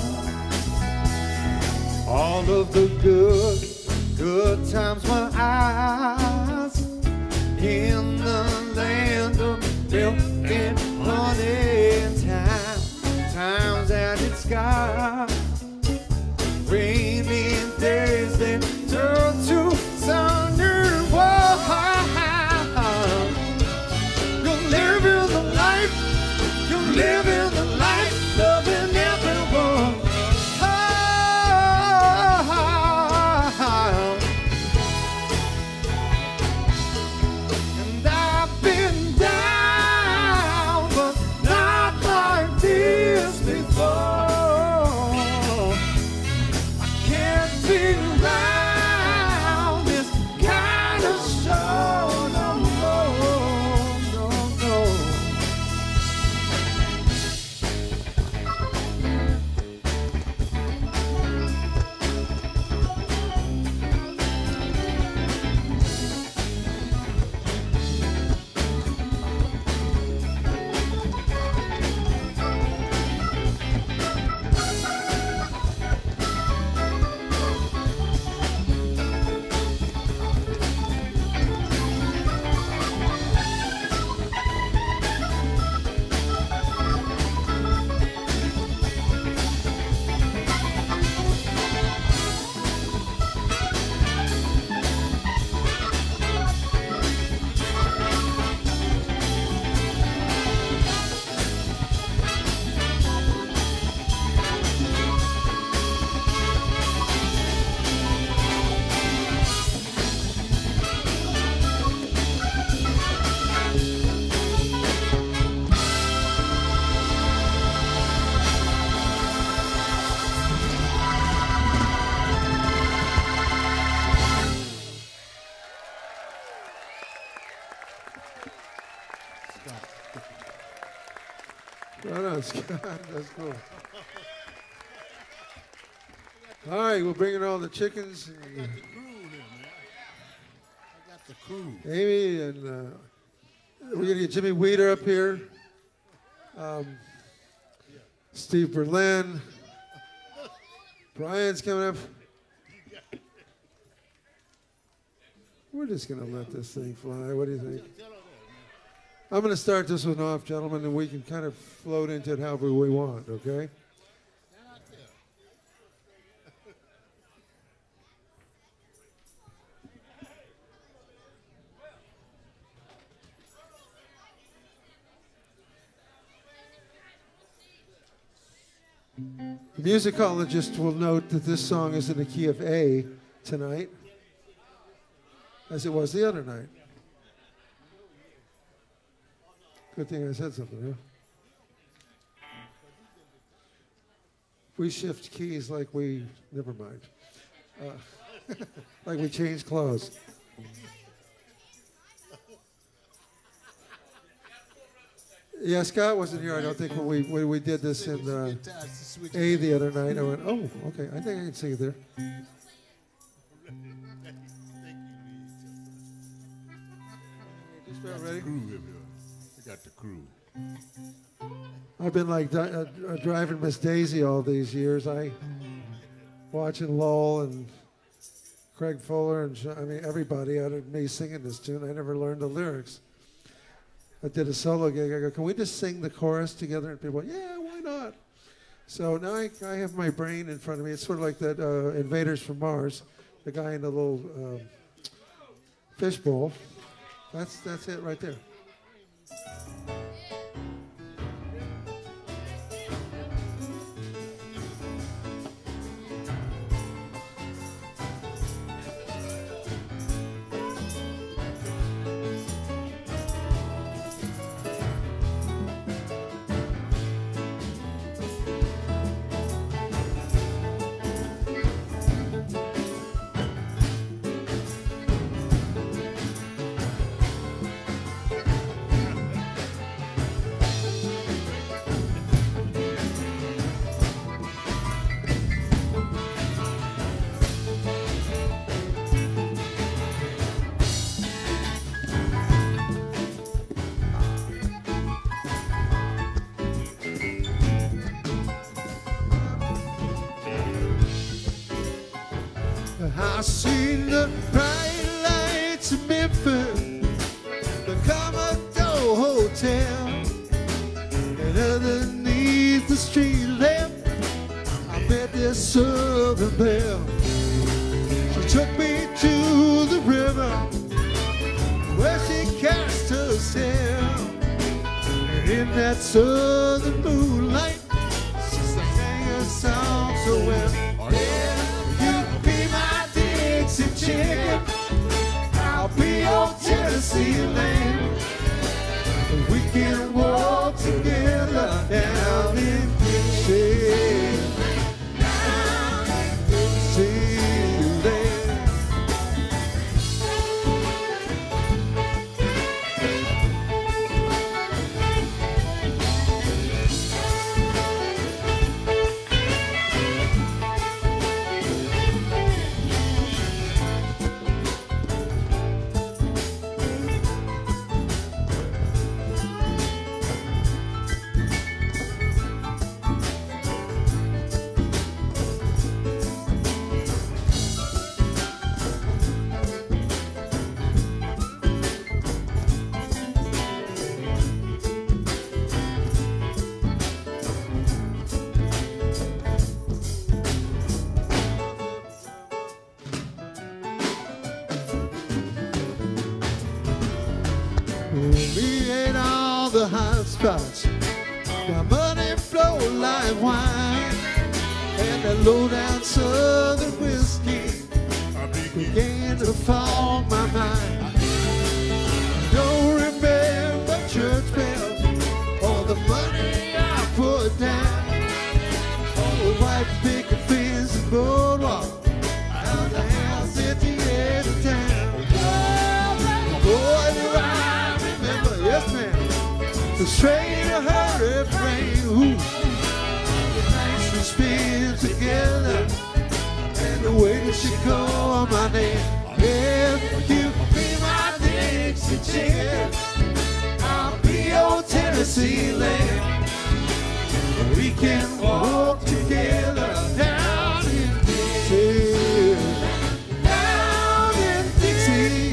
All of the good times my eyes in the land of milk and honey. Times that it's got rainy days that turn to sunny walls. You're living the life, you're living the life, loving everyone. And I've been down, but not like this before. I can't be around this kind of show, no, no, no, no. Right on, Scott. That's cool. All right, we're bringing all the chickens. I got the crew here, man. I got the crew. Amy, and we're going to get Jimmy Weeder up here. Steve Berlin. Brian's coming up. We're just going to let this thing fly. What do you think? I'm going to start this one off, gentlemen, and we can kind of float into it however we want, okay? The musicologist will note that this song is in the key of A tonight, as it was the other night. Good thing I said something, huh? We shift keys like we, never mind. Like we change clothes. Yeah, Scott wasn't here, I don't think, when we did this in A the other night. I went, oh, okay, I think I can see it there. Just about ready? We got the crew. I've been like driving Miss Daisy all these years. Watching Lowell and Craig Fuller and everybody out of me singing this tune. I never learned the lyrics. I did a solo gig. I go, can we just sing the chorus together? And people, yeah, why not? So now I have my brain in front of me. It's sort of like that Invaders from Mars, the guy in the little fishbowl. That's it right there. I seen the bright lights of Memphis, the Commodore Hotel, and underneath the street lamp, I met this Southern belle. She took me to the river, where she cast her sail, and in that southern moonlight, she sang a song so well. Chicken, I'll be your Tennessee land. We can walk together down in Dixie, down in Dixieland. Me and all the hot spots, my money flow like wine, and the low-down southern whiskey began to fog my mind. I don't remember church bells or the money I put down, or the white picket fence and boardwalk out the house at the edge of town. Boy, do I remember, yes ma'am, the straight of her refrain, ooh, the nights we spent together, and the way that she called my name. If you be my Dixie chicken, I'll be your Tennessee land. We can walk together down in Dixie, down in Dixie.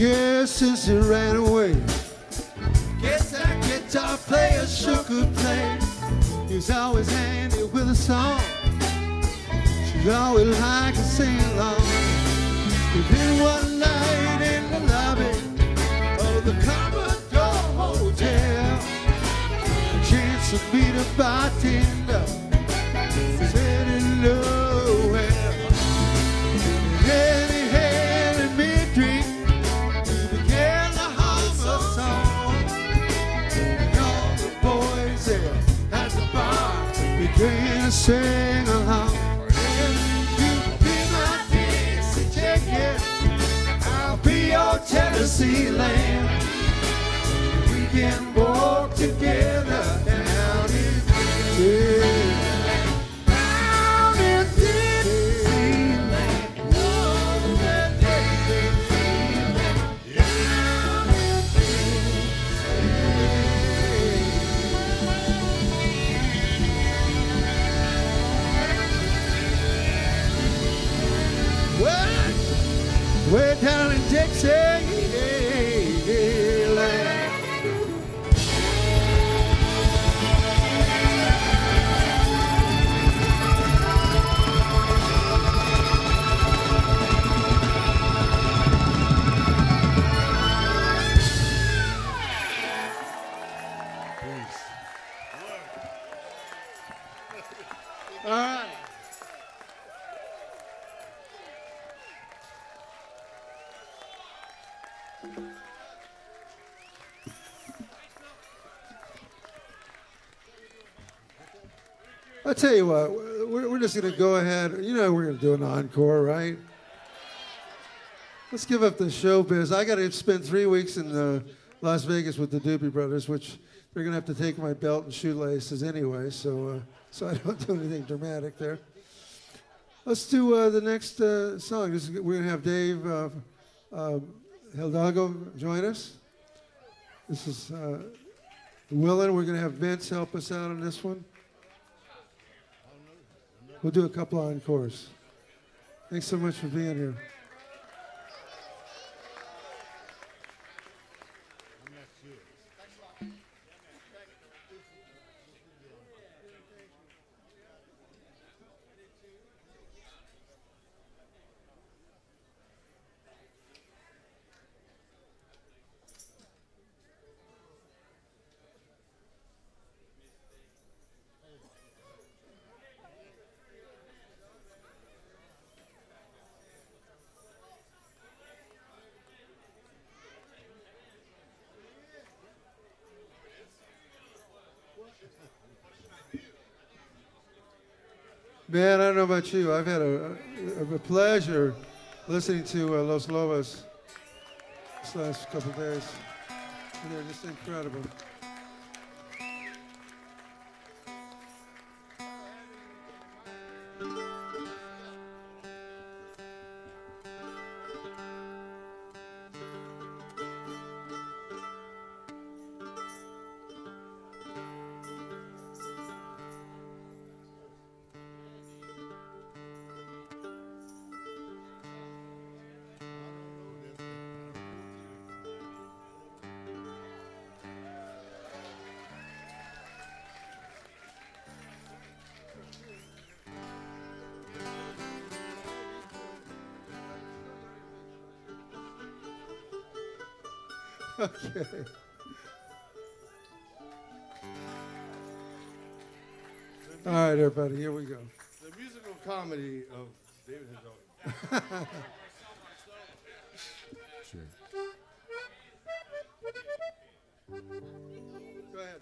guess since he ran away, guess that guitar player sure could play. He's always handy with a song. She's always like to sing along. We've been one night in the lobby of the Commodore Hotel. A chance to meet a bartender. Said hello, well, and he handed me a drink. He began to hum a song, and all the boys there at the bar began to sing along. You be my Dixie chicken, I'll be your Tennessee lamb. We can walk together down in Dixie. Way down in Dixie land. All right. I'll tell you what, we're just going to go ahead. You know we're going to do an encore, right? Let's give up the showbiz. I got to spend 3 weeks in Las Vegas with the Doobie Brothers, which they're going to have to take my belt and shoelaces anyway, so I don't do anything dramatic there. Let's do the next song. We're going to have Dave Hidalgo join us. This is Willin. We're going to have Vince help us out on this one. We'll do a couple of encores. Thanks so much for being here. Man, I don't know about you. I've had a pleasure listening to Los Lobos this last couple of days. And they're just incredible. Okay. All right, everybody, here we go. The musical comedy of David Hidalgo. Sure. Go ahead.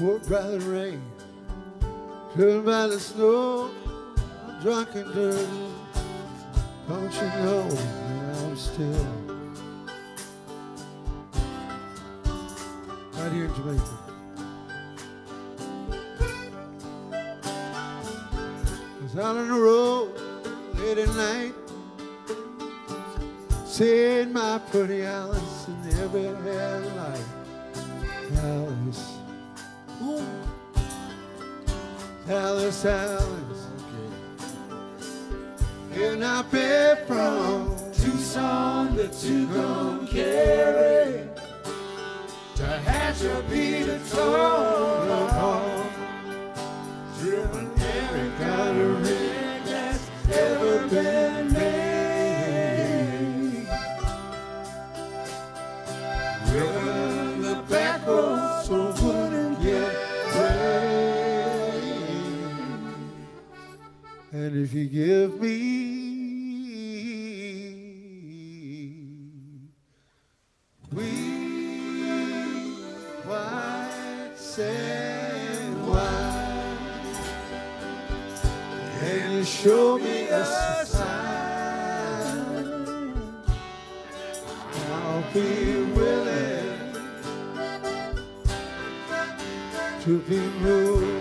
walk by the rain, driven by the snow, drunk and dirty. Don't you know that I'm still right here in Jamaica? I was out on the road late at night, seeing my pretty Alice in every headlight. Alice, ooh. Alice, Alice. And I paid from Tucson to Tucumcari to Hatcher to Tonopah, driven every kind of rig that's ever been made. Driven the back road so wouldn't get away. And if you give me white sand wine, and you show me a sign, I'll be willing to be moving.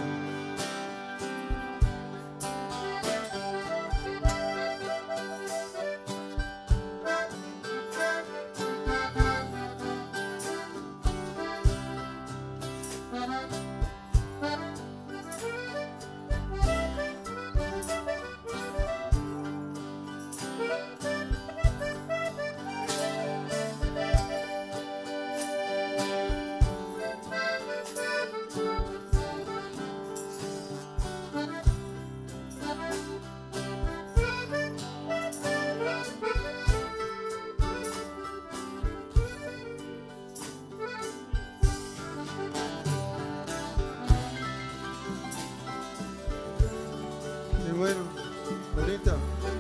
Bueno, bonita.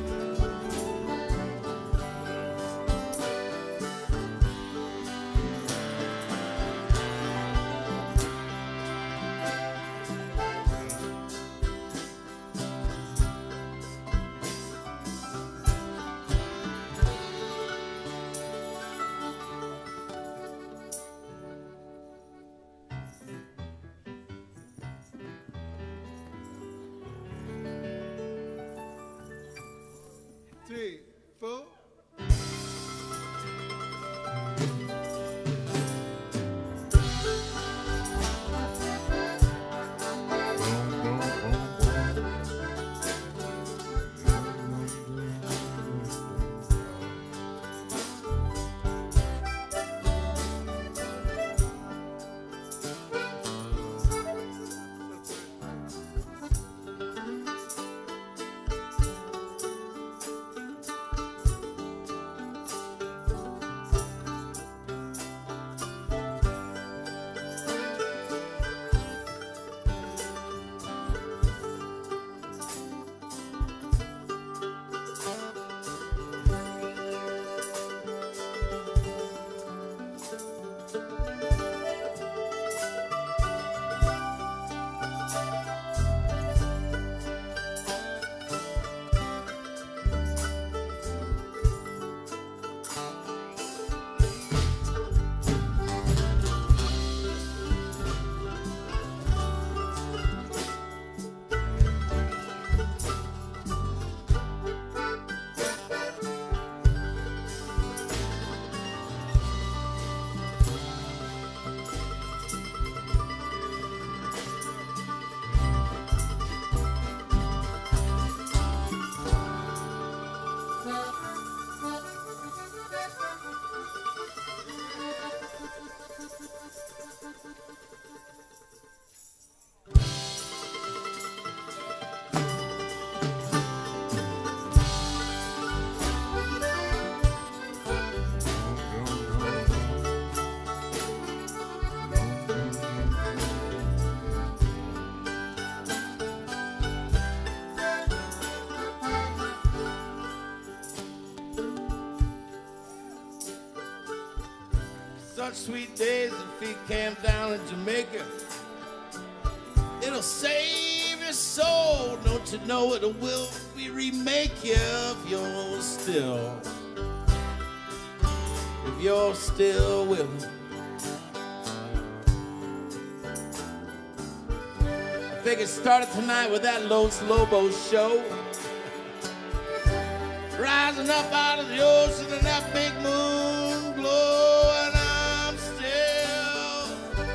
Three, four. Such sweet days and feet camped down in Jamaica. will save your soul. Don't you know it will remake you if you're still willing. I figured started tonight with that Los Lobos show. Rising up out of the ocean in that big moon glow, and I'm still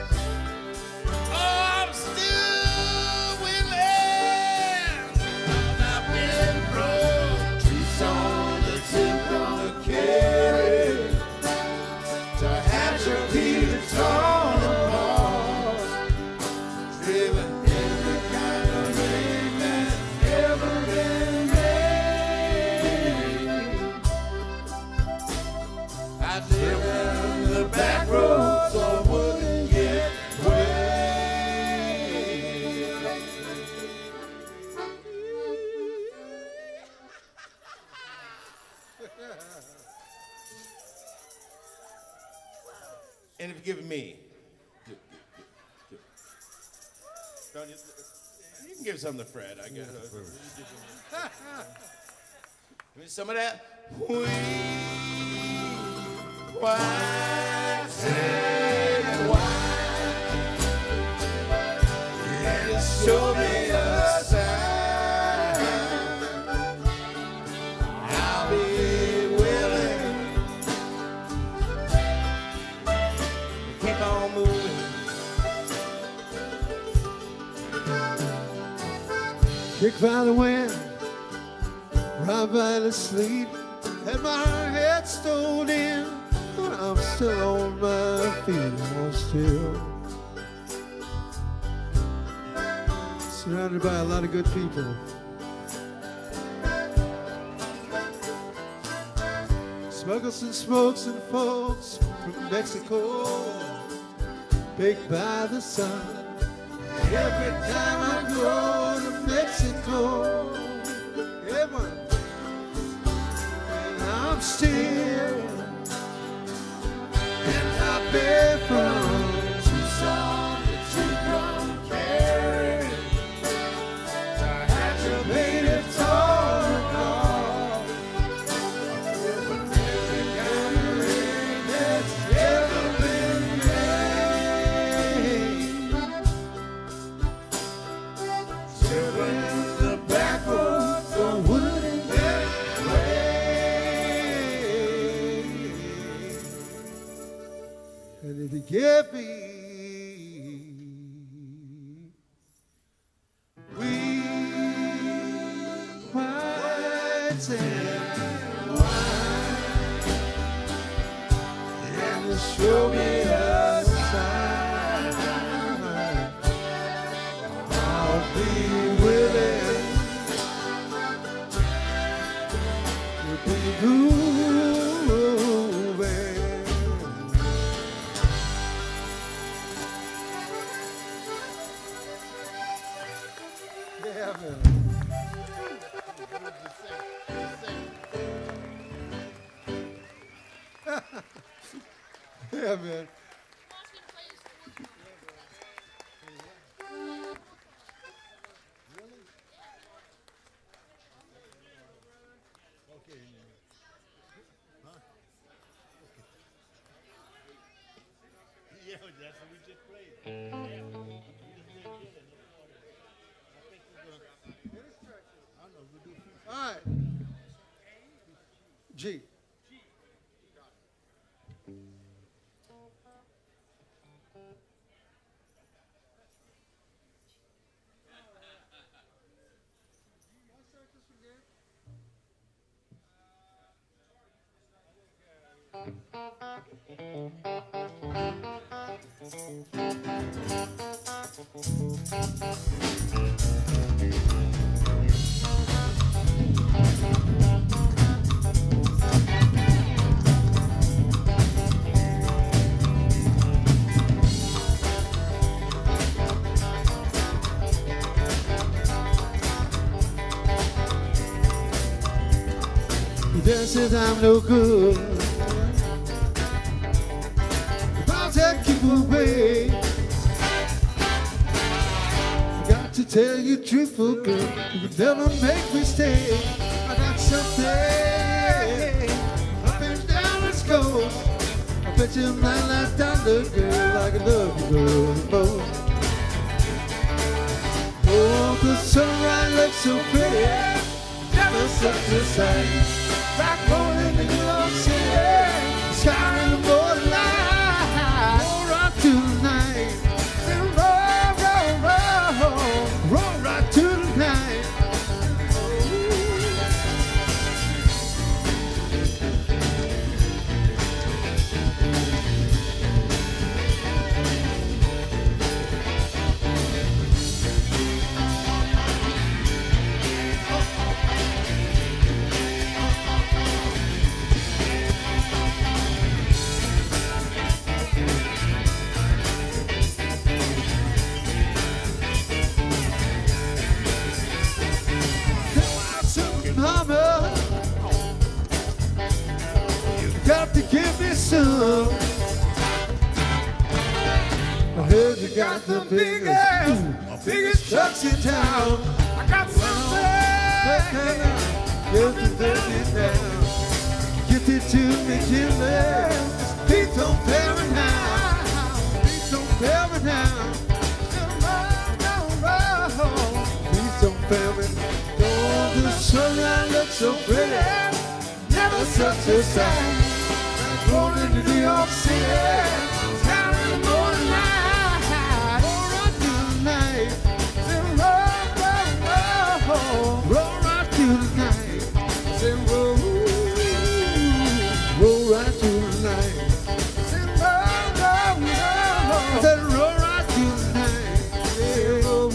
willing. I've been broke, Tucson that you're gonna carry to have your feet torn apart, driven every kind of rain that's ever been made. I live in the back road so I wouldn't get And if you're giving me, don't you can give some to Fred, I guess. Give me some of that. White sand wine. Just show me a sign. I'll be willing. Keep on moving. Kick by the wind, right by the sleep, and my head stowed in, but I'm still on my feet. I'm still surrounded by a lot of good people. Smuggles and smokes and folks from Mexico, baked by the sun. Every time I go to Mexico, everyone, and I'm still, and I've been from Tucson to Encore, to have your baby torn apart, every kind of rain that's ever been made. The back road so wouldn't get away. And if you give me white sand wine, and you show me a sign, I'll be willing to be moving. Yeah, man. Yeah, man. Yeah, that's what we just played. All right. G. Dad says I'm no good. I'll take you away. Got to tell you truthful, girl, you would never make me stay. I got something up and down this coast. I bet you might like thunder, girl, like I love you, girl, most. Oh, the sunrise looks so pretty, never such a sight. Back home in the New York City, sky in the morning light. Roll right to the night, roll, roll, roll, roll right to the night. Mama, you got to give me some. I heard you got the biggest trucks in town. I got something, get to bend it down. Get it to me, Jimmy. Please don't fail me now. Please don't fail me now. Please don't fail me now. The sunrise looks so pretty, never such a sight. Rolling to New York City, down in the morning light. Roll right through the night, say roll, roll, roll. Roll right through the night, say roll, roll right through the night. Say roll, roll, roll. Say roll right through the night, say roll.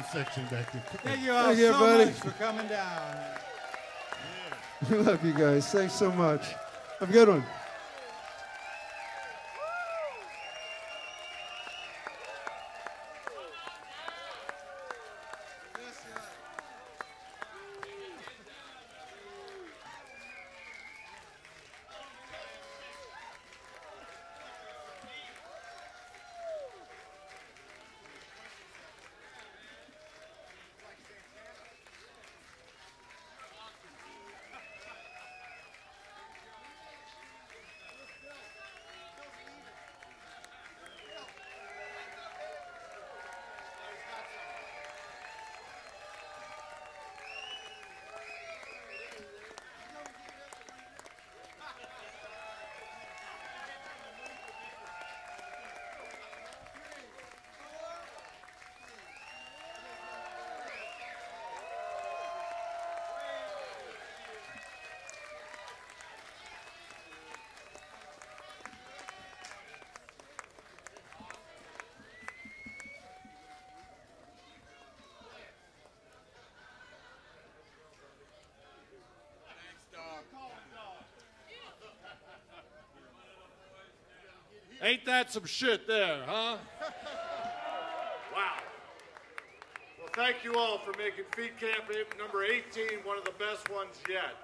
section back there. Thank you all Thank you, so everybody. much for coming down. We love you guys. Thanks so much. Have a good one. Ain't that some shit there, huh? Wow. Well, thank you all for making Feat Camp number 18 one of the best ones yet.